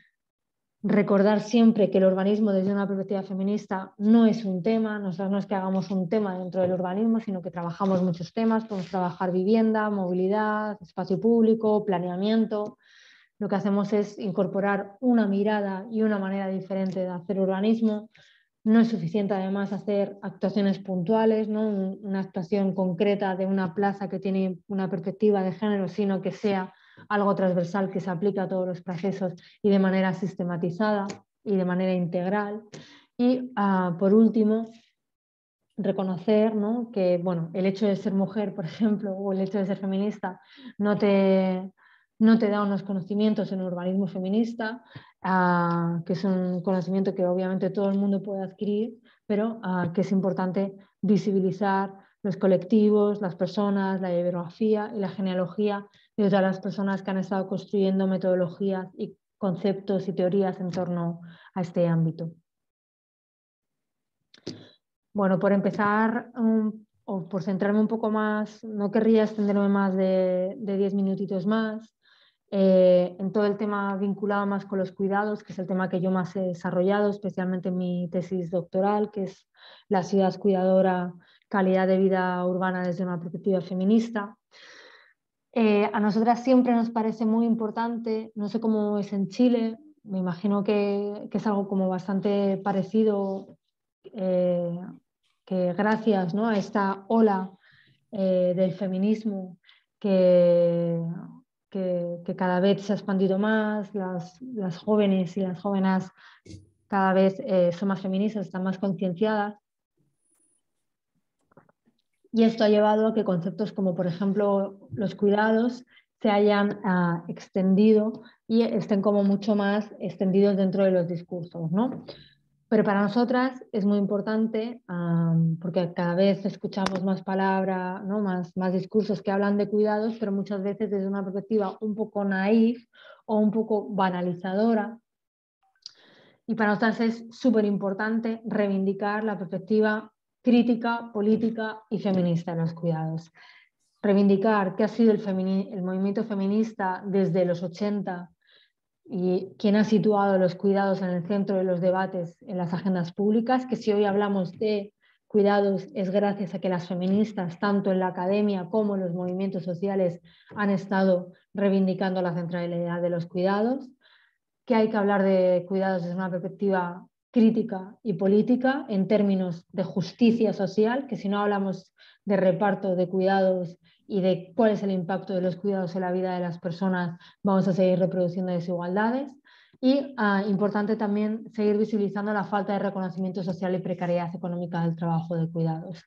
Recordar siempre que el urbanismo desde una perspectiva feminista no es un tema, nosotros no es que hagamos un tema dentro del urbanismo, sino que trabajamos muchos temas, podemos trabajar vivienda, movilidad, espacio público, planeamiento. Lo que hacemos es incorporar una mirada y una manera diferente de hacer urbanismo. No es suficiente además hacer actuaciones puntuales, ¿no? Una actuación concreta de una plaza que tiene una perspectiva de género, sino que sea algo transversal que se aplica a todos los procesos y de manera sistematizada y de manera integral. Y por último, reconocer, ¿no? Que bueno, el hecho de ser mujer, por ejemplo, o el hecho de ser feminista no te da unos conocimientos en urbanismo feminista, que es un conocimiento que obviamente todo el mundo puede adquirir, pero que es importante visibilizar los colectivos, las personas, la bibliografía y la genealogía de todas las personas que han estado construyendo metodologías y conceptos y teorías en torno a este ámbito. Bueno, por empezar, o por centrarme un poco más, no querría extenderme más de 10 minutitos más, en todo el tema vinculado más con los cuidados, que es el tema que yo más he desarrollado, especialmente en mi tesis doctoral, que es la ciudad cuidadora, calidad de vida urbana desde una perspectiva feminista. A nosotras siempre nos parece muy importante, no sé cómo es en Chile, me imagino que es algo como bastante parecido, que gracias, ¿no?, a esta ola del feminismo que cada vez se ha expandido más, las jóvenes y las jóvenes cada vez son más feministas, están más concienciadas. Y esto ha llevado a que conceptos como, por ejemplo, los cuidados se hayan extendido y estén como mucho más extendidos dentro de los discursos, ¿no? Pero para nosotras es muy importante porque cada vez escuchamos más palabras, ¿no? más discursos que hablan de cuidados, pero muchas veces desde una perspectiva un poco naif o un poco banalizadora. Y para nosotras es súper importante reivindicar la perspectiva crítica, política y feminista de los cuidados. Reivindicar qué ha sido el movimiento feminista desde los 80 y quién ha situado los cuidados en el centro de los debates en las agendas públicas, que si hoy hablamos de cuidados es gracias a que las feministas, tanto en la academia como en los movimientos sociales, han estado reivindicando la centralidad de los cuidados, que hay que hablar de cuidados desde una perspectiva crítica y política en términos de justicia social, que si no hablamos de reparto de cuidados y de cuál es el impacto de los cuidados en la vida de las personas, vamos a seguir reproduciendo desigualdades. Y importante también seguir visibilizando la falta de reconocimiento social y precariedad económica del trabajo de cuidados.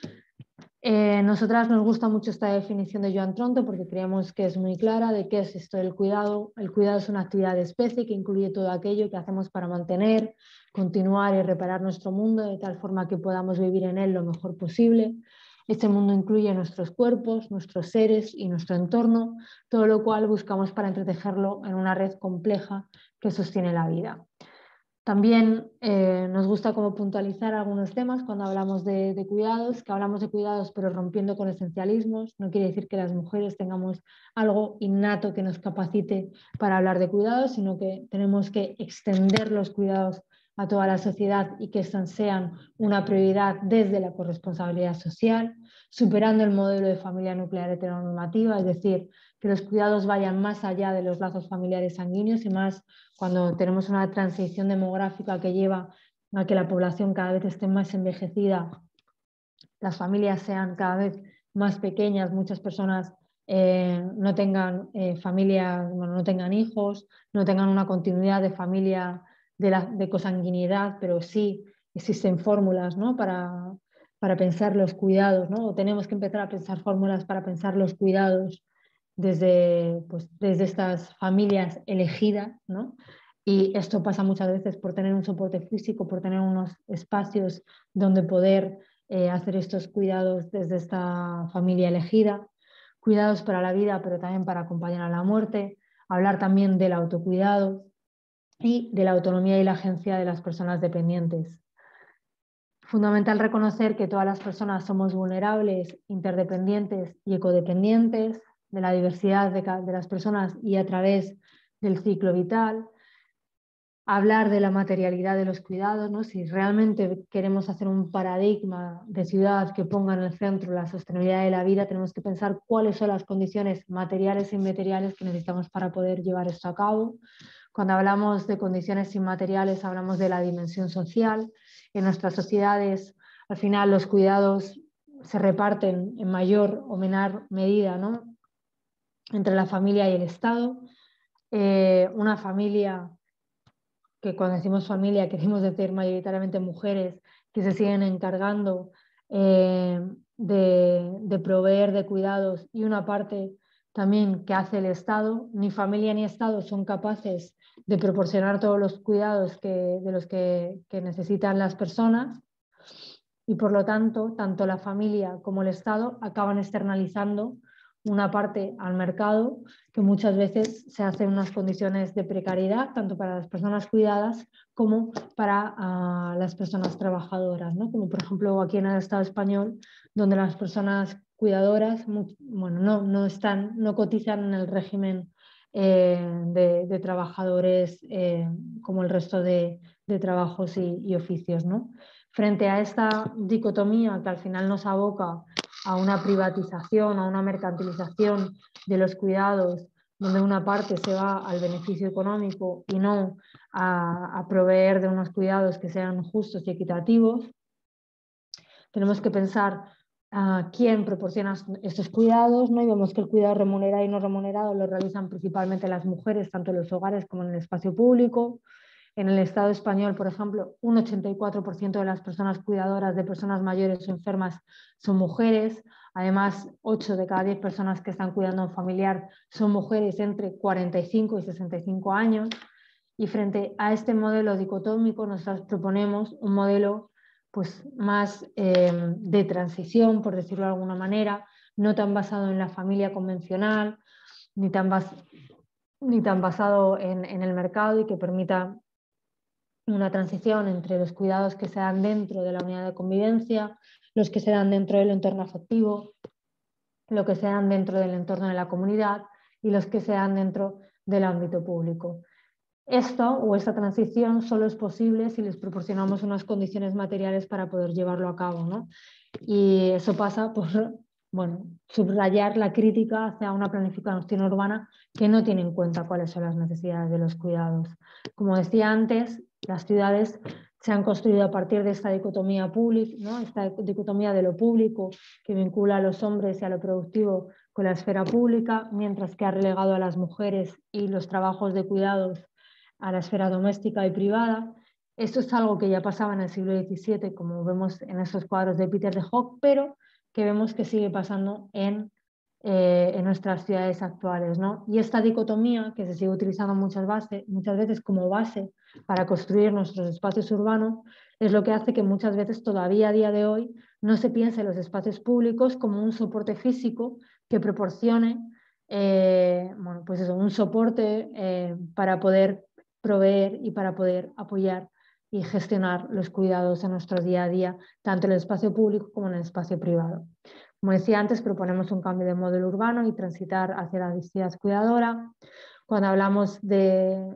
Nosotras nos gusta mucho esta definición de Joan Tronto porque creemos que es muy clara de qué es esto del cuidado. El cuidado es una actividad de especie que incluye todo aquello que hacemos para mantener, continuar y reparar nuestro mundo de tal forma que podamos vivir en él lo mejor posible. Este mundo incluye nuestros cuerpos, nuestros seres y nuestro entorno, todo lo cual buscamos para entretejerlo en una red compleja que sostiene la vida. También nos gusta como puntualizar algunos temas cuando hablamos de cuidados, que hablamos de cuidados pero rompiendo con esencialismos. No quiere decir que las mujeres tengamos algo innato que nos capacite para hablar de cuidados, sino que tenemos que extender los cuidados a toda la sociedad y que estos sean una prioridad desde la corresponsabilidad social, superando el modelo de familia nuclear heteronormativa, es decir, que los cuidados vayan más allá de los lazos familiares sanguíneos y más cuando tenemos una transición demográfica que lleva a que la población cada vez esté más envejecida, las familias sean cada vez más pequeñas, muchas personas no tengan familias, bueno, no tengan hijos, no tengan una continuidad de familia de consanguinidad, pero sí existen fórmulas, ¿no? para pensar los cuidados, ¿no? O tenemos que empezar a pensar fórmulas para pensar los cuidados desde estas familias elegidas, ¿no? Y esto pasa muchas veces por tener un soporte físico, por tener unos espacios donde poder hacer estos cuidados desde esta familia elegida, cuidados para la vida, pero también para acompañar a la muerte, hablar también del autocuidado y de la autonomía y la agencia de las personas dependientes. Fundamental reconocer que todas las personas somos vulnerables, interdependientes y ecodependientes, de la diversidad de las personas y a través del ciclo vital. Hablar de la materialidad de los cuidados, ¿no? Si realmente queremos hacer un paradigma de ciudad que ponga en el centro la sostenibilidad de la vida, tenemos que pensar cuáles son las condiciones materiales e inmateriales que necesitamos para poder llevar esto a cabo. Cuando hablamos de condiciones inmateriales, hablamos de la dimensión social. En nuestras sociedades, al final, los cuidados se reparten en mayor o menor medida, ¿no? Entre la familia y el Estado. Una familia que cuando decimos familia queremos decir mayoritariamente mujeres que se siguen encargando de proveer de cuidados y una parte también que hace el Estado. Ni familia ni Estado son capaces de proporcionar todos los cuidados de los que necesitan las personas y por lo tanto tanto la familia como el Estado acaban externalizando una parte al mercado que muchas veces se hace en unas condiciones de precariedad, tanto para las personas cuidadas como para las personas trabajadoras, ¿no? Como por ejemplo aquí en el Estado español, donde las personas cuidadoras bueno, no cotizan en el régimen de trabajadores como el resto de trabajos y oficios, ¿no? Frente a esta dicotomía que al final nos aboca a una privatización, a una mercantilización de los cuidados, donde una parte se va al beneficio económico y no a proveer de unos cuidados que sean justos y equitativos, tenemos que pensar a quién proporciona estos cuidados, ¿no? Y vemos que el cuidado remunerado y no remunerado lo realizan principalmente las mujeres, tanto en los hogares como en el espacio público. En el Estado español, por ejemplo, un 84% de las personas cuidadoras de personas mayores o enfermas son mujeres. Además, 8 de cada 10 personas que están cuidando a un familiar son mujeres entre 45 y 65 años. Y frente a este modelo dicotómico, nosotros proponemos un modelo pues, más de transición, por decirlo de alguna manera, no tan basado en la familia convencional, ni tan basado en el mercado y que permita una transición entre los cuidados que se dan dentro de la unidad de convivencia, los que se dan dentro del entorno afectivo, lo que se dan dentro del entorno de la comunidad y los que se dan dentro del ámbito público. Esto o esta transición solo es posible si les proporcionamos unas condiciones materiales para poder llevarlo a cabo, ¿no? Y eso pasa por, bueno, subrayar la crítica hacia una planificación urbana que no tiene en cuenta cuáles son las necesidades de los cuidados. Como decía antes, las ciudades se han construido a partir de esta dicotomía pública, ¿no? Esta dicotomía de lo público que vincula a los hombres y a lo productivo con la esfera pública, mientras que ha relegado a las mujeres y los trabajos de cuidados a la esfera doméstica y privada. Esto es algo que ya pasaba en el siglo XVII, como vemos en esos cuadros de Peter de Hoogh, pero que vemos que sigue pasando en nuestras ciudades actuales, ¿no? Y esta dicotomía, que se sigue utilizando muchas veces como base para construir nuestros espacios urbanos, es lo que hace que muchas veces todavía a día de hoy no se piense en los espacios públicos como un soporte físico que proporcione bueno, pues eso, un soporte para poder proveer y para poder apoyar y gestionar los cuidados en nuestro día a día, tanto en el espacio público como en el espacio privado. Como decía antes, proponemos un cambio de modelo urbano y transitar hacia la ciudad cuidadora. Cuando hablamos de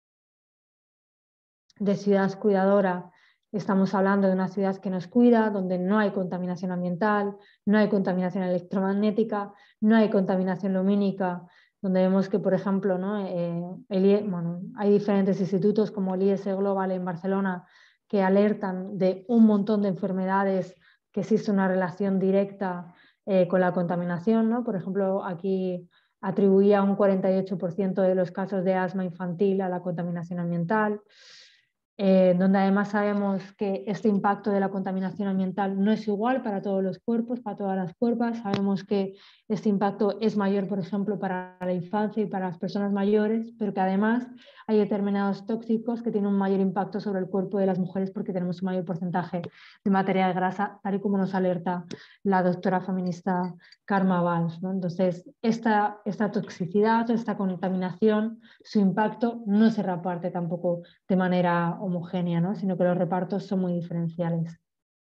ciudad cuidadora, estamos hablando de una ciudad que nos cuida, donde no hay contaminación ambiental, no hay contaminación electromagnética, no hay contaminación lumínica, donde vemos que, por ejemplo, ¿no? Bueno, hay diferentes institutos como el IS Global en Barcelona que alertan de un montón de enfermedades, que existe una relación directa con la contaminación, ¿no? Por ejemplo, aquí atribuía un 48% de los casos de asma infantil a la contaminación ambiental. Donde además sabemos que este impacto de la contaminación ambiental no es igual para todos los cuerpos, para todas las cuerpos. Sabemos que este impacto es mayor, por ejemplo, para la infancia y para las personas mayores, pero que además hay determinados tóxicos que tienen un mayor impacto sobre el cuerpo de las mujeres porque tenemos un mayor porcentaje de materia grasa, tal y como nos alerta la doctora feminista Karma Valls, ¿no? Entonces, esta toxicidad, esta contaminación, su impacto no se reparte tampoco de manera homogénea, ¿no? Sino que los repartos son muy diferenciales.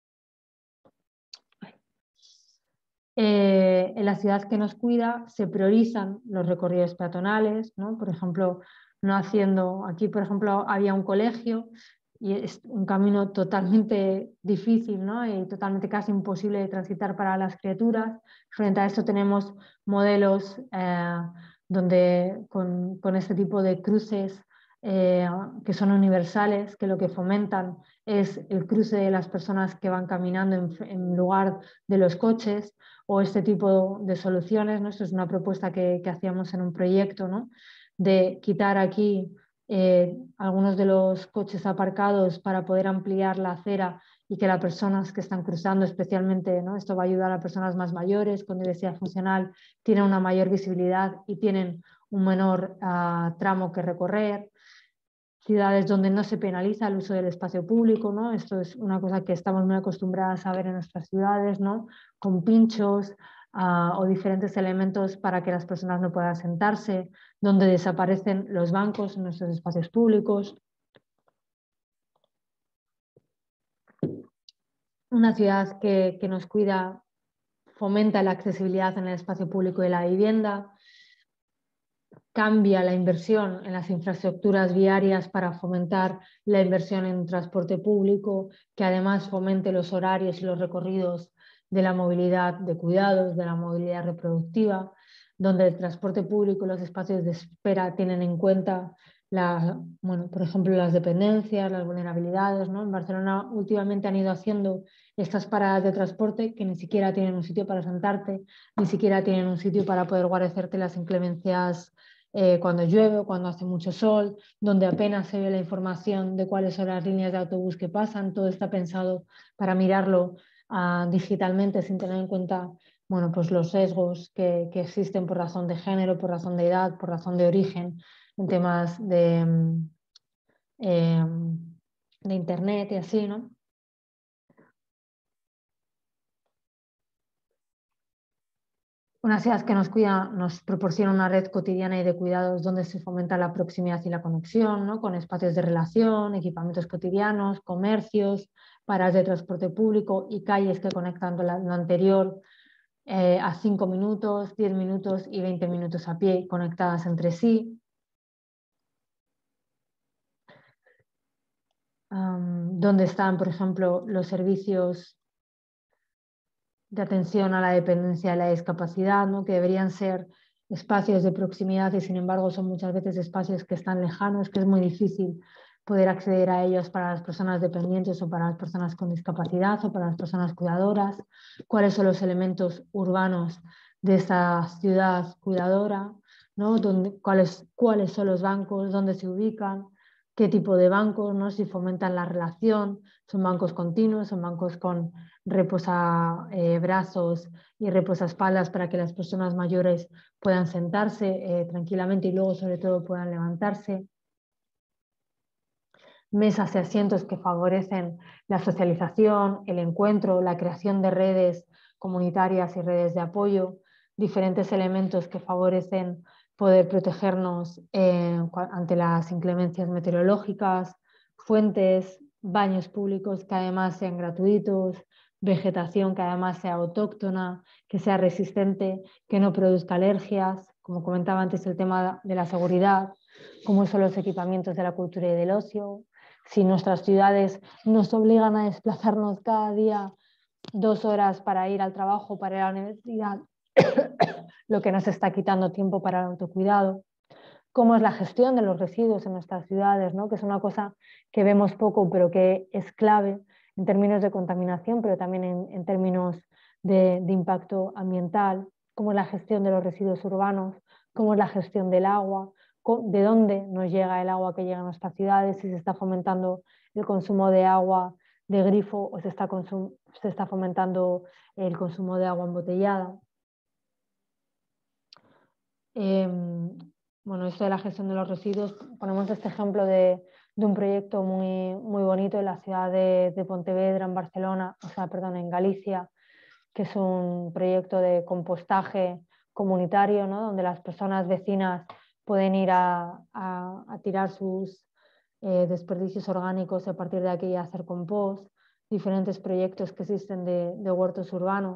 En la ciudad que nos cuida se priorizan los recorridos peatonales, ¿no? Por ejemplo, no haciendo, aquí por ejemplo había un colegio y es un camino totalmente difícil, ¿no? Y totalmente casi imposible de transitar para las criaturas. Frente a esto tenemos modelos donde con este tipo de cruces que son universales, que lo que fomentan es el cruce de las personas que van caminando en lugar de los coches, o este tipo de soluciones, ¿no? Esto es una propuesta que hacíamos en un proyecto, ¿no? De quitar aquí algunos de los coches aparcados para poder ampliar la acera y que las personas que están cruzando, especialmente, ¿no? Esto va a ayudar a personas más mayores con diversidad funcional, tienen una mayor visibilidad y tienen un menor tramo que recorrer. Ciudades donde no se penaliza el uso del espacio público, ¿no? Esto es una cosa que estamos muy acostumbradas a ver en nuestras ciudades, ¿no? Con pinchos o diferentes elementos para que las personas no puedan sentarse, donde desaparecen los bancos en nuestros espacios públicos. Una ciudad que nos cuida fomenta la accesibilidad en el espacio público de la vivienda, cambia la inversión en las infraestructuras viarias para fomentar la inversión en transporte público, que además fomente los horarios y los recorridos de la movilidad de cuidados, de la movilidad reproductiva, donde el transporte público y los espacios de espera tienen en cuenta, bueno, por ejemplo, las dependencias, las vulnerabilidades, ¿no? En Barcelona últimamente han ido haciendo estas paradas de transporte que ni siquiera tienen un sitio para sentarte, ni siquiera tienen un sitio para poder guarecerte las inclemencias cuando llueve o cuando hace mucho sol, donde apenas se ve la información de cuáles son las líneas de autobús que pasan. Todo está pensado para mirarlo digitalmente sin tener en cuenta, bueno, pues los sesgos que existen por razón de género, por razón de edad, por razón de origen, en temas de internet y así, ¿no? Una ciudad que nos cuida nos proporciona una red cotidiana y de cuidados donde se fomenta la proximidad y la conexión, ¿no? Con espacios de relación, equipamientos cotidianos, comercios, paradas de transporte público y calles que conectan lo anterior a 5 minutos, 10 minutos y 20 minutos a pie conectadas entre sí. dónde están, por ejemplo, los servicios de atención a la dependencia y la discapacidad, ¿no? Que deberían ser espacios de proximidad y sin embargo son muchas veces espacios que están lejanos, que es muy difícil poder acceder a ellos para las personas dependientes o para las personas con discapacidad o para las personas cuidadoras, cuáles son los elementos urbanos de esa ciudad cuidadora, ¿no? Cuáles son los bancos, dónde se ubican, qué tipo de bancos, ¿no? Si fomentan la relación, son bancos continuos, son bancos con reposabrazos y reposaespaldas para que las personas mayores puedan sentarse tranquilamente y luego sobre todo puedan levantarse. Mesas y asientos que favorecen la socialización, el encuentro, la creación de redes comunitarias y redes de apoyo, diferentes elementos que favorecen poder protegernos ante las inclemencias meteorológicas, fuentes, baños públicos que además sean gratuitos, vegetación que además sea autóctona, que sea resistente, que no produzca alergias, como comentaba antes el tema de la seguridad, cómo son los equipamientos de la cultura y del ocio. Si nuestras ciudades nos obligan a desplazarnos cada día 2 horas para ir al trabajo, para ir a la universidad, lo que nos está quitando tiempo para el autocuidado. Cómo es la gestión de los residuos en nuestras ciudades, ¿no? Que es una cosa que vemos poco, pero que es clave en términos de contaminación, pero también en términos de impacto ambiental. Cómo es la gestión de los residuos urbanos, cómo es la gestión del agua, de dónde nos llega el agua que llega a nuestras ciudades, si se está fomentando el consumo de agua de grifo o se está fomentando el consumo de agua embotellada. Bueno, esto de la gestión de los residuos, ponemos este ejemplo de un proyecto muy, muy bonito en la ciudad de Pontevedra, en Barcelona, en Galicia, que es un proyecto de compostaje comunitario, ¿no? Donde las personas vecinas pueden ir a tirar sus desperdicios orgánicos y a partir de aquí hacer compost, diferentes proyectos que existen de huertos urbanos.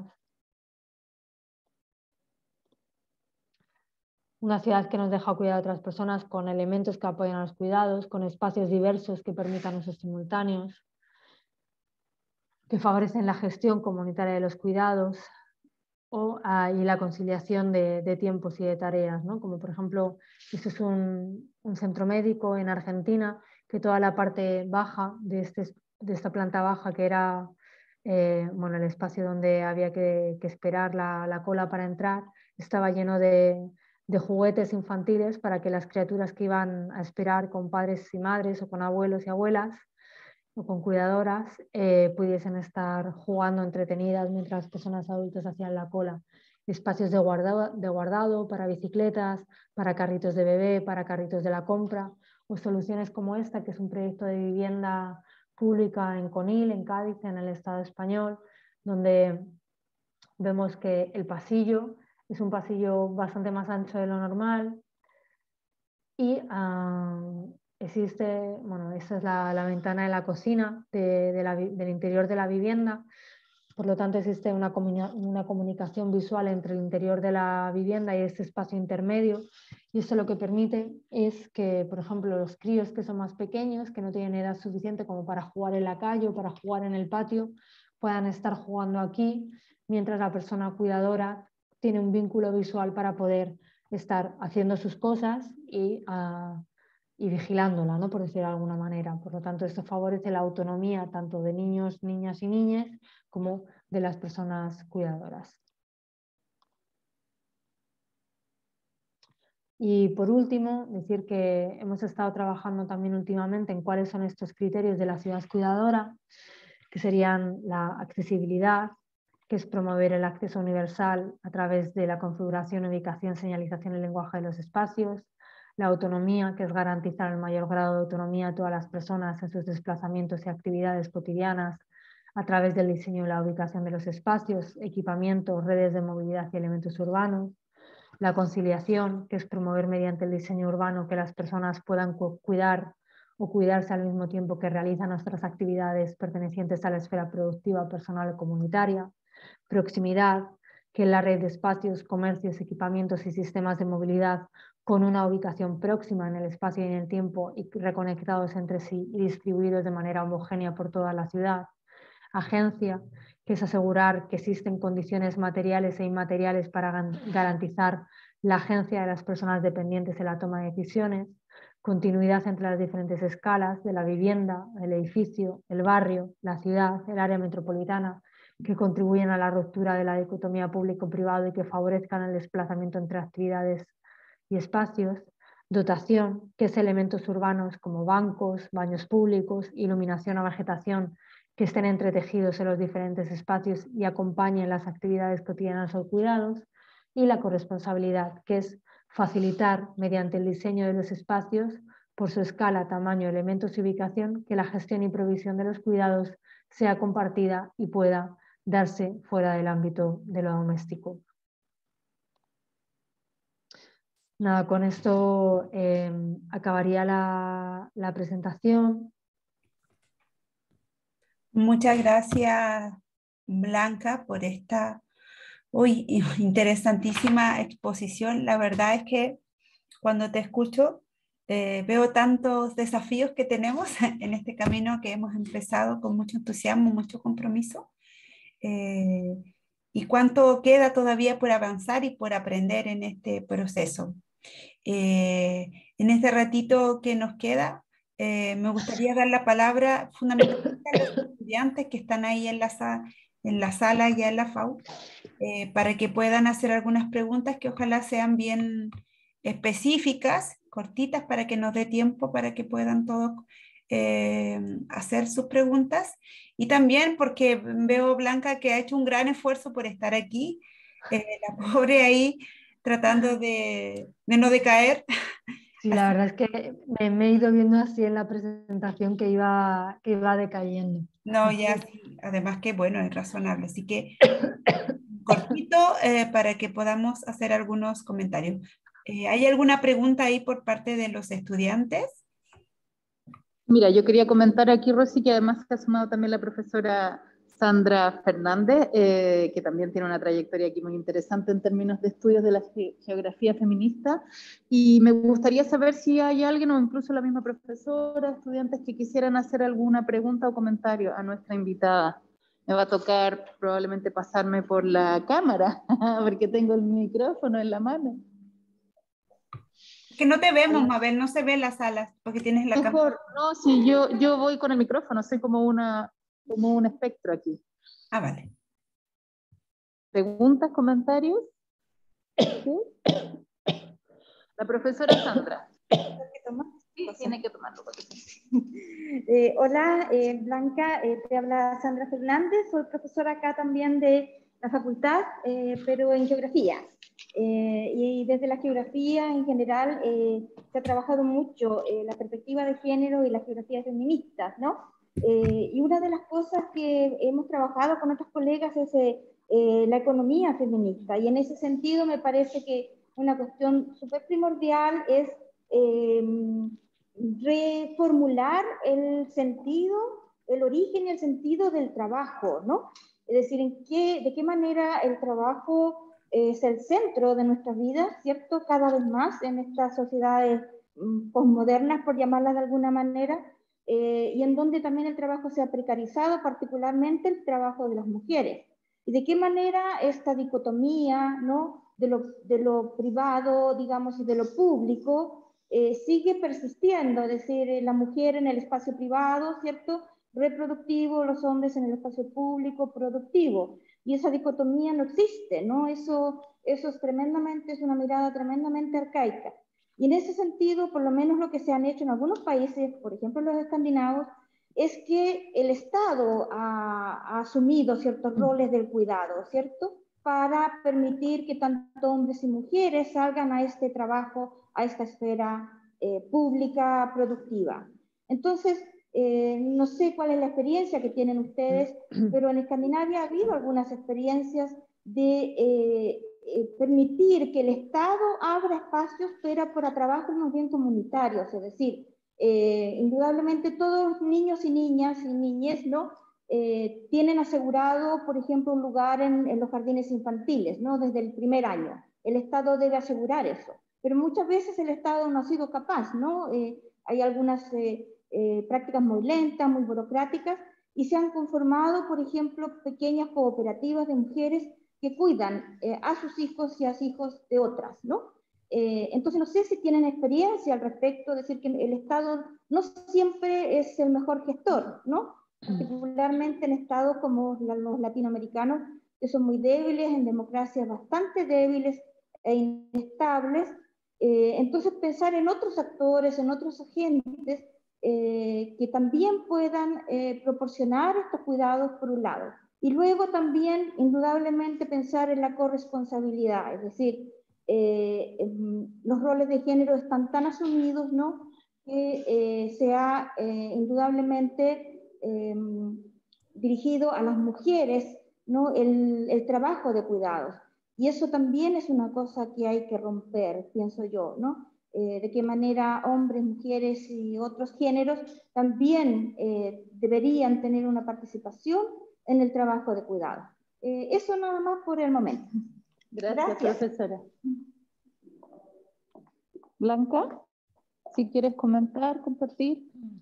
Una ciudad que nos deja cuidar a otras personas con elementos que apoyan a los cuidados, con espacios diversos que permitan usos simultáneos, que favorecen la gestión comunitaria de los cuidados y la conciliación de tiempos y de tareas, ¿no? Como por ejemplo, este es un centro médico en Argentina, que toda la parte baja de esta planta baja, que era el espacio donde había que esperar la cola para entrar, estaba lleno de juguetes infantiles para que las criaturas que iban a esperar con padres y madres o con abuelos y abuelas o con cuidadoras pudiesen estar jugando entretenidas mientras las personas adultas hacían la cola. Espacios de guardado para bicicletas, para carritos de bebé, para carritos de la compra, o soluciones como esta, que es un proyecto de vivienda pública en Conil, en Cádiz, en el Estado español, donde vemos que el pasillo es un pasillo bastante más ancho de lo normal y existe, esta es la ventana de la cocina del interior de la vivienda, por lo tanto existe una comunicación visual entre el interior de la vivienda y este espacio intermedio, y esto lo que permite es que, por ejemplo, los críos que son más pequeños, que no tienen edad suficiente como para jugar en la calle o para jugar en el patio, puedan estar jugando aquí, mientras la persona cuidadora tiene un vínculo visual para poder estar haciendo sus cosas y vigilándola, ¿no? Por decirlo de alguna manera. Por lo tanto, esto favorece la autonomía tanto de niños, niñas y niñas como de las personas cuidadoras. Y por último, decir que hemos estado trabajando también últimamente en cuáles son estos criterios de la ciudad cuidadora, que serían la accesibilidad, que es promover el acceso universal a través de la configuración, ubicación, señalización y lenguaje de los espacios, la autonomía, que es garantizar el mayor grado de autonomía a todas las personas en sus desplazamientos y actividades cotidianas a través del diseño y la ubicación de los espacios, equipamientos, redes de movilidad y elementos urbanos, la conciliación, que es promover mediante el diseño urbano que las personas puedan cuidar o cuidarse al mismo tiempo que realizan nuestras actividades pertenecientes a la esfera productiva, personal o comunitaria, proximidad, que la red de espacios, comercios, equipamientos y sistemas de movilidad con una ubicación próxima en el espacio y en el tiempo y reconectados entre sí y distribuidos de manera homogénea por toda la ciudad. Agencia, que es asegurar que existen condiciones materiales e inmateriales para garantizar la agencia de las personas dependientes en la toma de decisiones. Continuidad entre las diferentes escalas de la vivienda, el edificio, el barrio, la ciudad, el área metropolitana, que contribuyen a la ruptura de la dicotomía público-privado y que favorezcan el desplazamiento entre actividades y espacios. Dotación, que es elementos urbanos como bancos, baños públicos, iluminación o vegetación, que estén entretejidos en los diferentes espacios y acompañen las actividades cotidianas o cuidados. Y la corresponsabilidad, que es facilitar mediante el diseño de los espacios, por su escala, tamaño, elementos y ubicación, que la gestión y provisión de los cuidados sea compartida y pueda darse fuera del ámbito de lo doméstico. Nada, con esto acabaría la presentación. Muchas gracias, Blanca, por esta interesantísima exposición. La verdad es que cuando te escucho veo tantos desafíos que tenemos en este camino que hemos empezado con mucho entusiasmo, mucho compromiso. Y cuánto queda todavía por avanzar y por aprender en este proceso. En este ratito que nos queda, me gustaría dar la palabra fundamentalmente a los estudiantes que están ahí en la sala ya en la FAU, para que puedan hacer algunas preguntas que ojalá sean bien específicas, cortitas, para que nos dé tiempo para que puedan todos hacer sus preguntas. Y también porque veo, Blanca, que ha hecho un gran esfuerzo por estar aquí, la pobre ahí tratando de no decaer. Sí, la verdad es que me he ido viendo así en la presentación que iba decayendo. No, ya sí, además que bueno, es razonable. Así que cortito para que podamos hacer algunos comentarios. ¿Hay alguna pregunta ahí por parte de los estudiantes? Mira, yo quería comentar aquí, Rosy, que además se ha sumado también la profesora Sandra Fernández, que también tiene una trayectoria aquí muy interesante en términos de estudios de la geografía feminista, y me gustaría saber si hay alguien, o incluso la misma profesora, estudiantes que quisieran hacer alguna pregunta o comentario a nuestra invitada. Me va a tocar probablemente pasarme por la cámara, porque tengo el micrófono en la mano. Que no te vemos, Mabel, no se ve las salas, porque tienes la cámara. Mejor, no, si yo voy con el micrófono, soy como un espectro aquí. Ah, vale. ¿Preguntas, comentarios? ¿Sí? La profesora Sandra. Sí, tiene que tomarlo. Hola, Blanca, te habla Sandra Fernández, soy profesora acá también de la facultad, pero en geografía. Y desde la geografía en general se ha trabajado mucho la perspectiva de género y la geografía feminista, ¿no? Y una de las cosas que hemos trabajado con otros colegas es la economía feminista, y en ese sentido me parece que una cuestión súper primordial es reformular el sentido, el origen y el sentido del trabajo, ¿no? Es decir, de qué manera el trabajo es el centro de nuestras vidas, ¿cierto? Cada vez más en estas sociedades posmodernas, por llamarlas de alguna manera, y en donde también el trabajo se ha precarizado, particularmente el trabajo de las mujeres. Y de qué manera esta dicotomía, ¿no?, de lo privado, digamos, y de lo público, sigue persistiendo, es decir, la mujer en el espacio privado, ¿cierto?, reproductivo, los hombres en el espacio público, productivo. Y esa dicotomía no existe, ¿no? Eso es una mirada tremendamente arcaica. Y en ese sentido, por lo menos lo que se han hecho en algunos países, por ejemplo los escandinavos, es que el Estado ha asumido ciertos roles del cuidado, ¿cierto?, para permitir que tanto hombres y mujeres salgan a este trabajo, a esta esfera pública, productiva. Entonces, no sé cuál es la experiencia que tienen ustedes, pero en Escandinavia ha habido algunas experiencias de permitir que el Estado abra espacios, pero para trabajos más bien comunitarios, es decir, indudablemente todos los niños y niñas y niñez, ¿no?, tienen asegurado, por ejemplo, un lugar en los jardines infantiles, ¿no? Desde el primer año. El Estado debe asegurar eso. Pero muchas veces el Estado no ha sido capaz, ¿no? Hay algunas prácticas muy lentas, muy burocráticas, y se han conformado, por ejemplo, pequeñas cooperativas de mujeres que cuidan a sus hijos y a los hijos de otras, ¿no? Entonces, no sé si tienen experiencia al respecto, decir que el Estado no siempre es el mejor gestor, ¿no? Particularmente en estados como los latinoamericanos, que son muy débiles, en democracias bastante débiles e inestables. Entonces, pensar en otros actores, en otros agentes que también puedan proporcionar estos cuidados por un lado. Y luego también, indudablemente, pensar en la corresponsabilidad, es decir, los roles de género están tan asumidos, ¿no? Que se ha indudablemente dirigido a las mujeres, ¿no? El trabajo de cuidados. Y eso también es una cosa que hay que romper, pienso yo, ¿no? De qué manera hombres, mujeres y otros géneros también deberían tener una participación en el trabajo de cuidado. Eso nada más por el momento. Gracias, profesora. Blanca, si quieres comentar, compartir.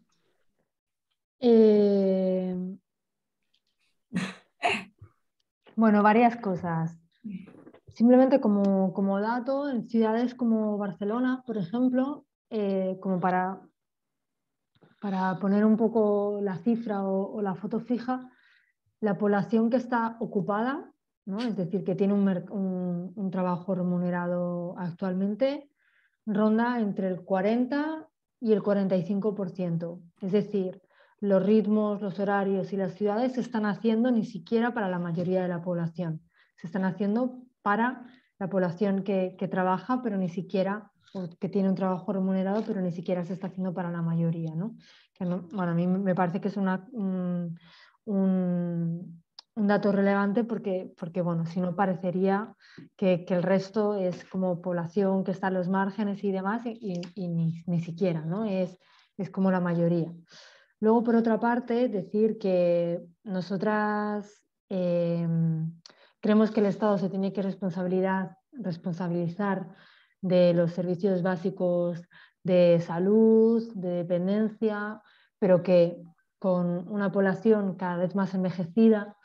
Bueno, varias cosas. Simplemente como dato, en ciudades como Barcelona, por ejemplo, como para poner un poco la cifra o la foto fija, la población que está ocupada, ¿no? Es decir, que tiene un trabajo remunerado actualmente, ronda entre el 40 y el 45%. Es decir, los ritmos, los horarios y las ciudades se están haciendo ni siquiera para la mayoría de la población. Se están haciendo para la población que trabaja, pero ni siquiera, o que tiene un trabajo remunerado, pero ni siquiera se está haciendo para la mayoría, ¿no? Bueno, a mí me parece que es un dato relevante porque bueno, si no parecería que el resto es como población que está en los márgenes y demás, y ni siquiera, ¿no? Es como la mayoría. Luego, por otra parte, decir que nosotras creemos que el Estado se tiene que responsabilizar de los servicios básicos de salud, de dependencia, pero que con una población cada vez más envejecida,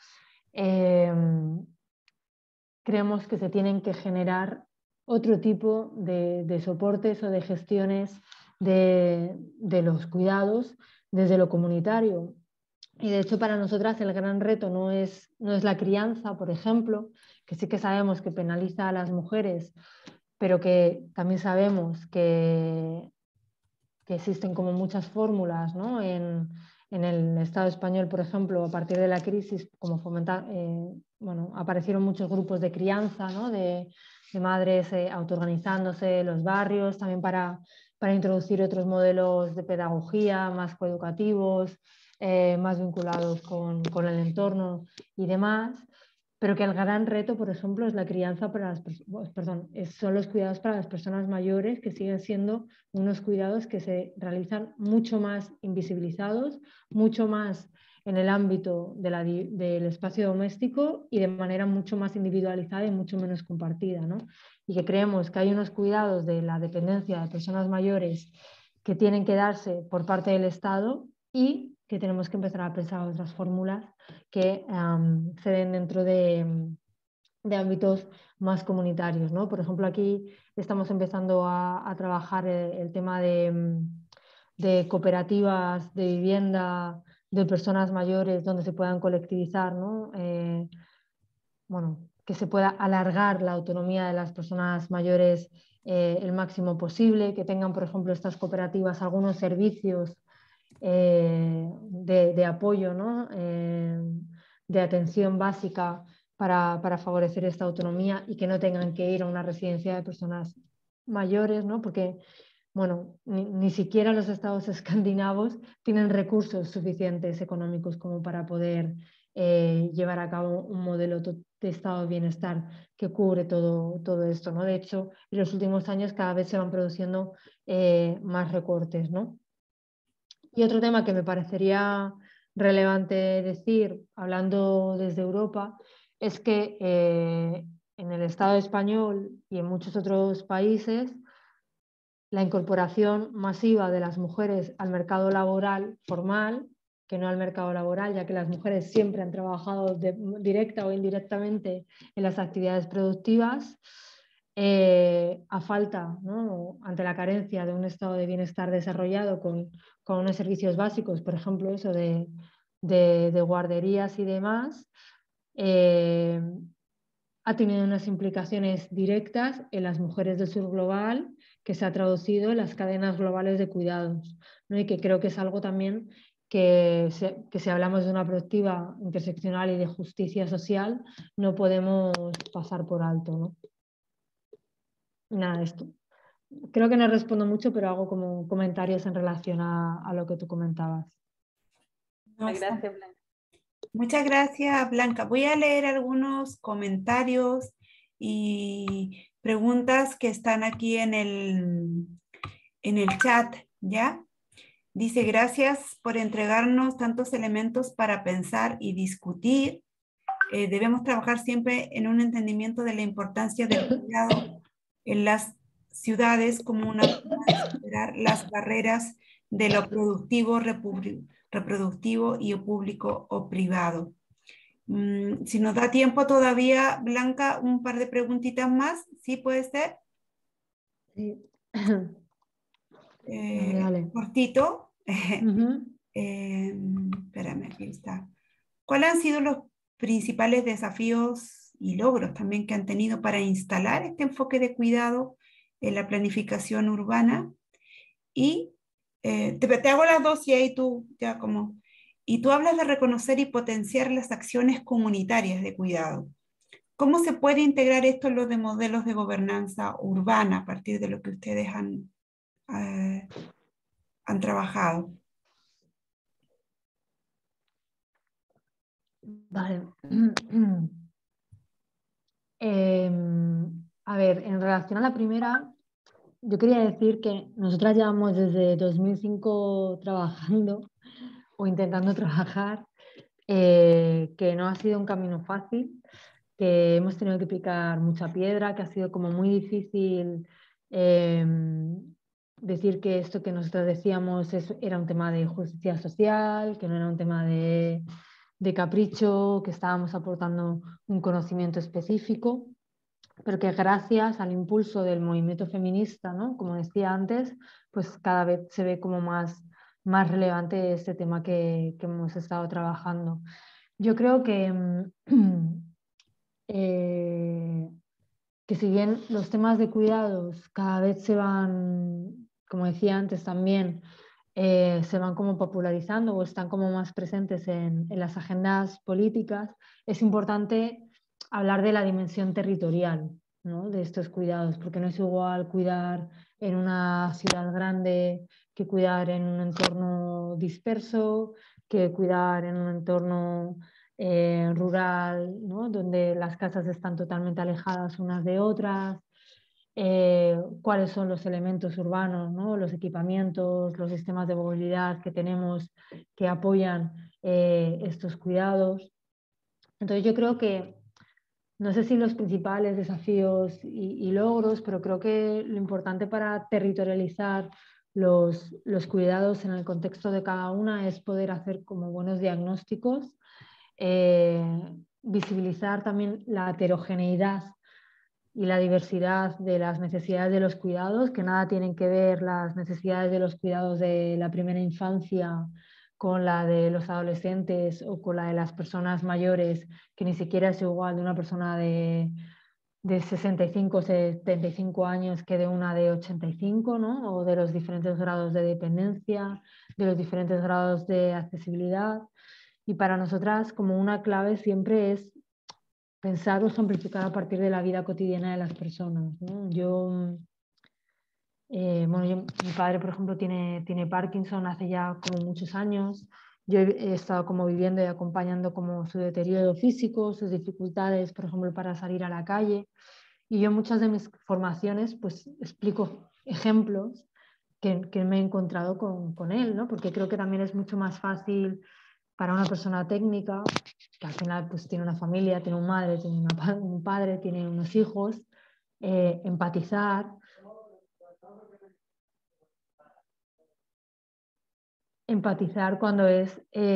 creemos que se tienen que generar otro tipo de soportes o de gestiones de los cuidados desde lo comunitario. Y de hecho para nosotras el gran reto no es la crianza, por ejemplo, que sí que sabemos que penaliza a las mujeres, pero que también sabemos que existen como muchas fórmulas, ¿no? En el Estado español, por ejemplo, a partir de la crisis, como fomentar, bueno, aparecieron muchos grupos de crianza, ¿no? de madres autoorganizándose en los barrios, también para introducir otros modelos de pedagogía más coeducativos, más vinculados con el entorno y demás, pero que el gran reto, por ejemplo, es la crianza para son los cuidados para las personas mayores, que siguen siendo unos cuidados que se realizan mucho más invisibilizados, mucho más en el ámbito del espacio doméstico y de manera mucho más individualizada y mucho menos compartida, ¿no? Y que creemos que hay unos cuidados de la dependencia de personas mayores que tienen que darse por parte del Estado y que tenemos que empezar a pensar otras fórmulas que se den dentro de ámbitos más comunitarios, ¿no? Por ejemplo, aquí estamos empezando a trabajar el tema de cooperativas de vivienda de personas mayores donde se puedan colectivizar, ¿no? Bueno, que se pueda alargar la autonomía de las personas mayores el máximo posible, que tengan, por ejemplo, estas cooperativas algunos servicios de apoyo, ¿no? De atención básica para favorecer esta autonomía y que no tengan que ir a una residencia de personas mayores, ¿no? Porque bueno, ni siquiera los estados escandinavos tienen recursos suficientes económicos como para poder llevar a cabo un modelo de estado de bienestar que cubre todo esto, ¿no? De hecho, en los últimos años cada vez se van produciendo más recortes, ¿no? Y otro tema que me parecería relevante decir, hablando desde Europa, es que en el Estado español y en muchos otros países la incorporación masiva de las mujeres al mercado laboral formal, que no al mercado laboral, ya que las mujeres siempre han trabajado directa o indirectamente en las actividades productivas, a falta, ¿no?, ante la carencia de un estado de bienestar desarrollado con unos servicios básicos, por ejemplo, eso de guarderías y demás, ha tenido unas implicaciones directas en las mujeres del sur global, que se ha traducido en las cadenas globales de cuidados, ¿no? Y que creo que es algo también que si hablamos de una perspectiva interseccional y de justicia social, no podemos pasar por alto, ¿no? Nada, esto. Creo que no respondo mucho, pero hago como comentarios en relación a lo que tú comentabas. No, Gracias, Blanca. muchas gracias, Blanca. Voy a leer algunos comentarios y preguntas que están aquí en el chat, ¿ya? Dice, gracias por entregarnos tantos elementos para pensar y discutir. Debemos trabajar siempre en un entendimiento de la importancia del cuidado en las ciudades como una forma de superar las barreras de lo productivo, reproductivo y público o privado. Si nos da tiempo todavía, Blanca, un par de preguntitas más, ¿sí puede ser? Sí. Cortito. Espérame, aquí está. ¿Cuáles han sido los principales desafíos y logros también que han tenido para instalar este enfoque de cuidado en la planificación urbana? Y te hago las dos y ahí tú ya como... Y tú hablas de reconocer y potenciar las acciones comunitarias de cuidado. ¿Cómo se puede integrar esto en los modelos de gobernanza urbana a partir de lo que ustedes han trabajado? Vale. A ver, en relación a la primera, yo quería decir que nosotras llevamos desde 2005 trabajando o intentando trabajar, que no ha sido un camino fácil, que hemos tenido que picar mucha piedra, que ha sido como muy difícil decir que esto que nosotros decíamos era un tema de justicia social, que no era un tema de capricho, que estábamos aportando un conocimiento específico, pero que gracias al impulso del movimiento feminista, ¿no?, como decía antes, pues cada vez se ve como más relevante este tema que hemos estado trabajando. Yo creo que si bien los temas de cuidados cada vez se van, como decía antes también, se van como popularizando o están como más presentes en las agendas políticas, es importante hablar de la dimensión territorial, ¿no?, de estos cuidados, porque no es igual cuidar en una ciudad grande que cuidar en un entorno disperso, que cuidar en un entorno rural, ¿no?, donde las casas están totalmente alejadas unas de otras. Cuáles son los elementos urbanos, ¿no?, los equipamientos, los sistemas de movilidad que tenemos que apoyan estos cuidados. Entonces yo creo que, no sé si los principales desafíos y logros, pero creo que lo importante para territorializar los cuidados en el contexto de cada una es poder hacer como buenos diagnósticos, visibilizar también la heterogeneidad y la diversidad de las necesidades de los cuidados, que nada tienen que ver las necesidades de los cuidados de la primera infancia con la de los adolescentes o con la de las personas mayores, que ni siquiera es igual de una persona de 65 o 75 años que de una de 85, ¿no?, o de los diferentes grados de dependencia, de los diferentes grados de accesibilidad. Y para nosotras, como una clave siempre es pensar o simplificar a partir de la vida cotidiana de las personas, ¿no? Mi padre, por ejemplo, tiene Parkinson hace ya como muchos años. Yo he estado como viviendo y acompañando como su deterioro físico, sus dificultades, por ejemplo, para salir a la calle. Y yo en muchas de mis formaciones pues explico ejemplos que me he encontrado con él, ¿no? Porque creo que también es mucho más fácil para una persona técnica, que al final pues, tiene una familia, tiene una madre, tiene un padre, tiene unos hijos, empatizar. Empatizar cuando es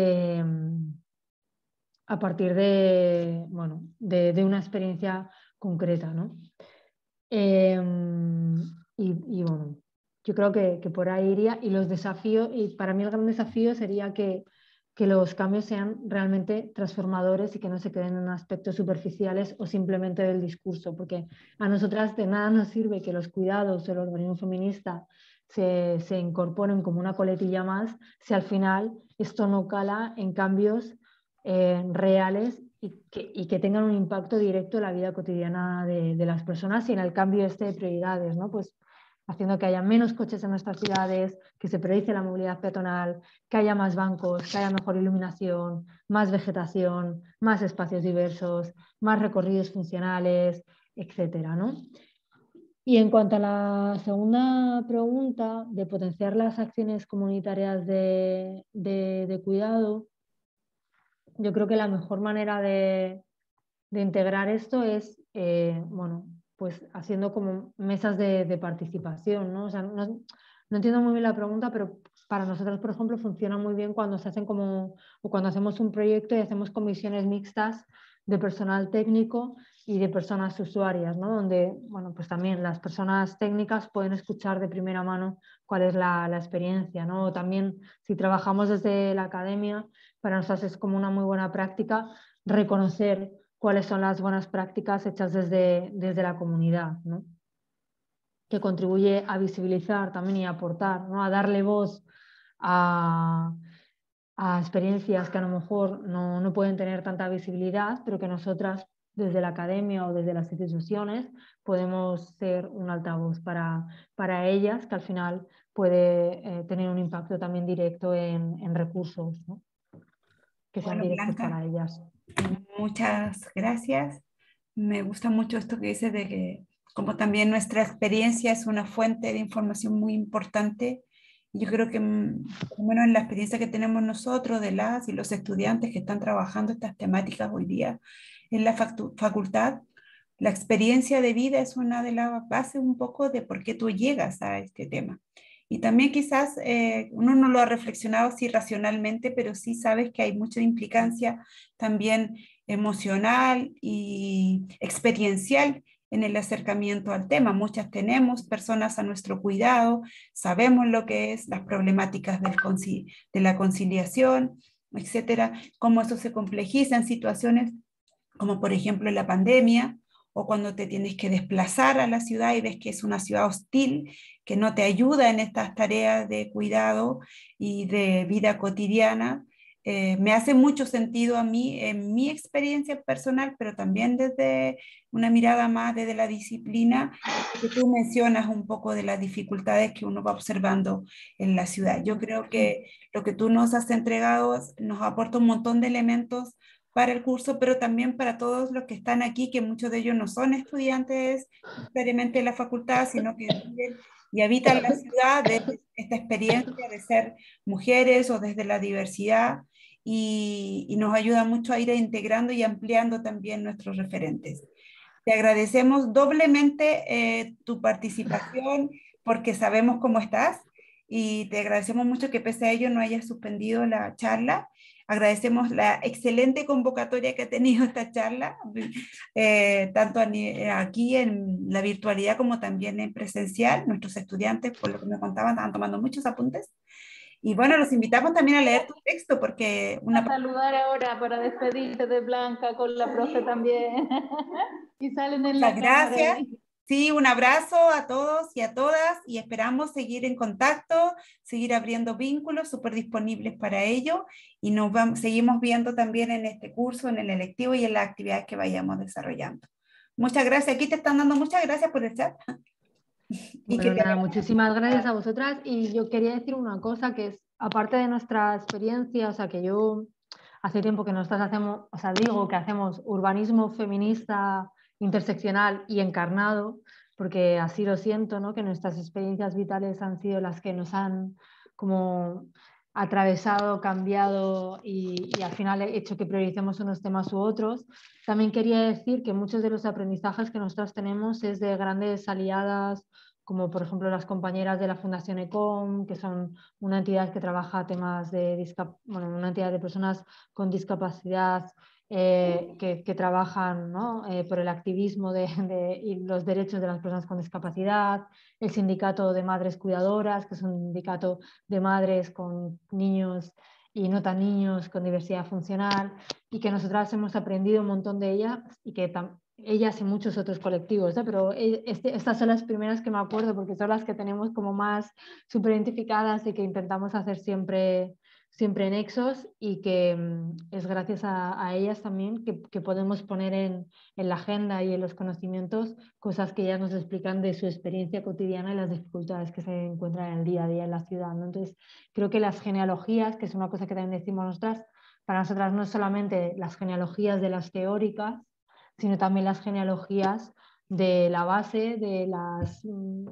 a partir de, bueno, de una experiencia concreta, ¿no? Y bueno, yo creo que por ahí iría. Y los desafíos, y para mí el gran desafío sería que los cambios sean realmente transformadores y que no se queden en aspectos superficiales o simplemente del discurso, porque a nosotras de nada nos sirve que los cuidados o el urbanismo feminista se incorporen como una coletilla más si al final esto no cala en cambios reales y que tengan un impacto directo en la vida cotidiana de las personas y en el cambio de prioridades, ¿no? Pues haciendo que haya menos coches en nuestras ciudades, que se priorice la movilidad peatonal, que haya más bancos, que haya mejor iluminación, más vegetación, más espacios diversos, más recorridos funcionales, etcétera, ¿no? Y en cuanto a la segunda pregunta de potenciar las acciones comunitarias de cuidado, yo creo que la mejor manera de integrar esto es, bueno, pues haciendo como mesas de participación, ¿no? O sea, no entiendo muy bien la pregunta, pero para nosotros, por ejemplo, funciona muy bien cuando se hacen como, o cuando hacemos un proyecto y hacemos comisiones mixtas de personal técnico y de personas usuarias, ¿no? Donde, bueno, pues también las personas técnicas pueden escuchar de primera mano cuál es la experiencia, ¿no? O también, si trabajamos desde la academia, para nosotros es como una muy buena práctica reconocer cuáles son las buenas prácticas hechas desde la comunidad, ¿no? Que contribuye a visibilizar también y a aportar, ¿no? A darle voz a experiencias que a lo mejor no pueden tener tanta visibilidad, pero que nosotras desde la academia o desde las instituciones podemos ser un altavoz para ellas, que al final puede tener un impacto también directo en recursos, ¿no? Que sean directos Blanca, para ellas. muchas gracias. Me gusta mucho esto que dices de que como también nuestra experiencia es una fuente de información muy importante. Yo creo que, por lo menos en la experiencia que tenemos nosotros, de las y los estudiantes que están trabajando estas temáticas hoy día en la facultad, la experiencia de vida es una de las bases un poco de por qué tú llegas a este tema. Y también quizás uno no lo ha reflexionado así racionalmente, pero sí sabes que hay mucha implicancia también emocional y experiencial en el acercamiento al tema. Muchas tenemos personas a nuestro cuidado, sabemos lo que es las problemáticas de la conciliación, etcétera, cómo eso se complejiza en situaciones como por ejemplo la pandemia, o cuando te tienes que desplazar a la ciudad y ves que es una ciudad hostil, que no te ayuda en estas tareas de cuidado y de vida cotidiana. Me hace mucho sentido a mí, en mi experiencia personal, pero también desde una mirada más desde la disciplina, que tú mencionas un poco de las dificultades que uno va observando en la ciudad. Yo creo que lo que tú nos has entregado nos aporta un montón de elementos para el curso, pero también para todos los que están aquí, que muchos de ellos no son estudiantes necesariamente de la facultad, sino que viven y habitan la ciudad desde esta experiencia de ser mujeres o desde la diversidad, y nos ayuda mucho a ir integrando y ampliando también nuestros referentes. Te agradecemos doblemente tu participación porque sabemos cómo estás, y te agradecemos mucho que pese a ello no hayas suspendido la charla. Agradecemos la excelente convocatoria que ha tenido esta charla, tanto aquí en la virtualidad como también en presencial. Nuestros estudiantes, por lo que me contaban, estaban tomando muchos apuntes. Y bueno, los invitamos también a leer tu texto porque A saludar ahora para despedirte de Blanca con la profe también. Y salen en muchas la cámara gracias. ahí. Sí, un abrazo a todos y a todas, y esperamos seguir en contacto, seguir abriendo vínculos súper disponibles para ello, y seguimos viendo también en este curso, en el electivo y en las actividades que vayamos desarrollando. Muchas gracias. Aquí te están dando muchas gracias por el chat. Y Bueno, nada, muchísimas gracias a vosotras. Y yo quería decir una cosa, que es, aparte de nuestra experiencia, o sea, que yo hace tiempo que nosotras hacemos, o sea, digo que hacemos urbanismo feminista, interseccional y encarnado, porque así lo siento, ¿no? Que nuestras experiencias vitales han sido las que nos han como atravesado, cambiado y al final he hecho que prioricemos unos temas u otros. También quería decir que muchos de los aprendizajes que nosotros tenemos es de grandes aliadas, como por ejemplo las compañeras de la Fundación ECOM, que son una entidad que trabaja temas de una entidad de personas con discapacidad, que trabajan, ¿no? Por el activismo y los derechos de las personas con discapacidad, el sindicato de madres cuidadoras, que es un sindicato de madres con niños y no tan niños con diversidad funcional, y que nosotras hemos aprendido un montón de ellas y que ellas y muchos otros colectivos, ¿no? Pero estas son las primeras que me acuerdo porque son las que tenemos como más súper identificadas y que intentamos hacer siempre nexos, y que es gracias a ellas también que podemos poner en la agenda y en los conocimientos cosas que ellas nos explican de su experiencia cotidiana y las dificultades que se encuentran en el día a día en la ciudad, ¿no? Entonces, creo que las genealogías, que es una cosa que también decimos nosotras, para nosotras no es solamente las genealogías de las teóricas, sino también las genealogías de la base, de las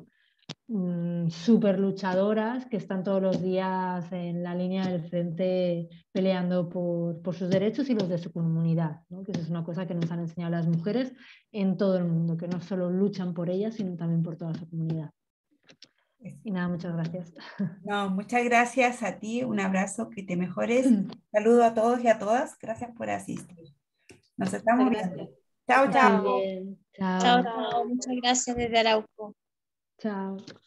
super luchadoras que están todos los días en la línea del frente peleando por sus derechos y los de su comunidad, ¿no? Que eso es una cosa que nos han enseñado las mujeres en todo el mundo, que no solo luchan por ellas, sino también por toda su comunidad. Y nada, muchas gracias. No, muchas gracias a ti, un abrazo, que te mejores. Saludo a todos y a todas, gracias por asistir. Nos estamos viendo. Chao, chao. Bien. Chao. Chao, chao. Muchas gracias desde Arauco. Chao.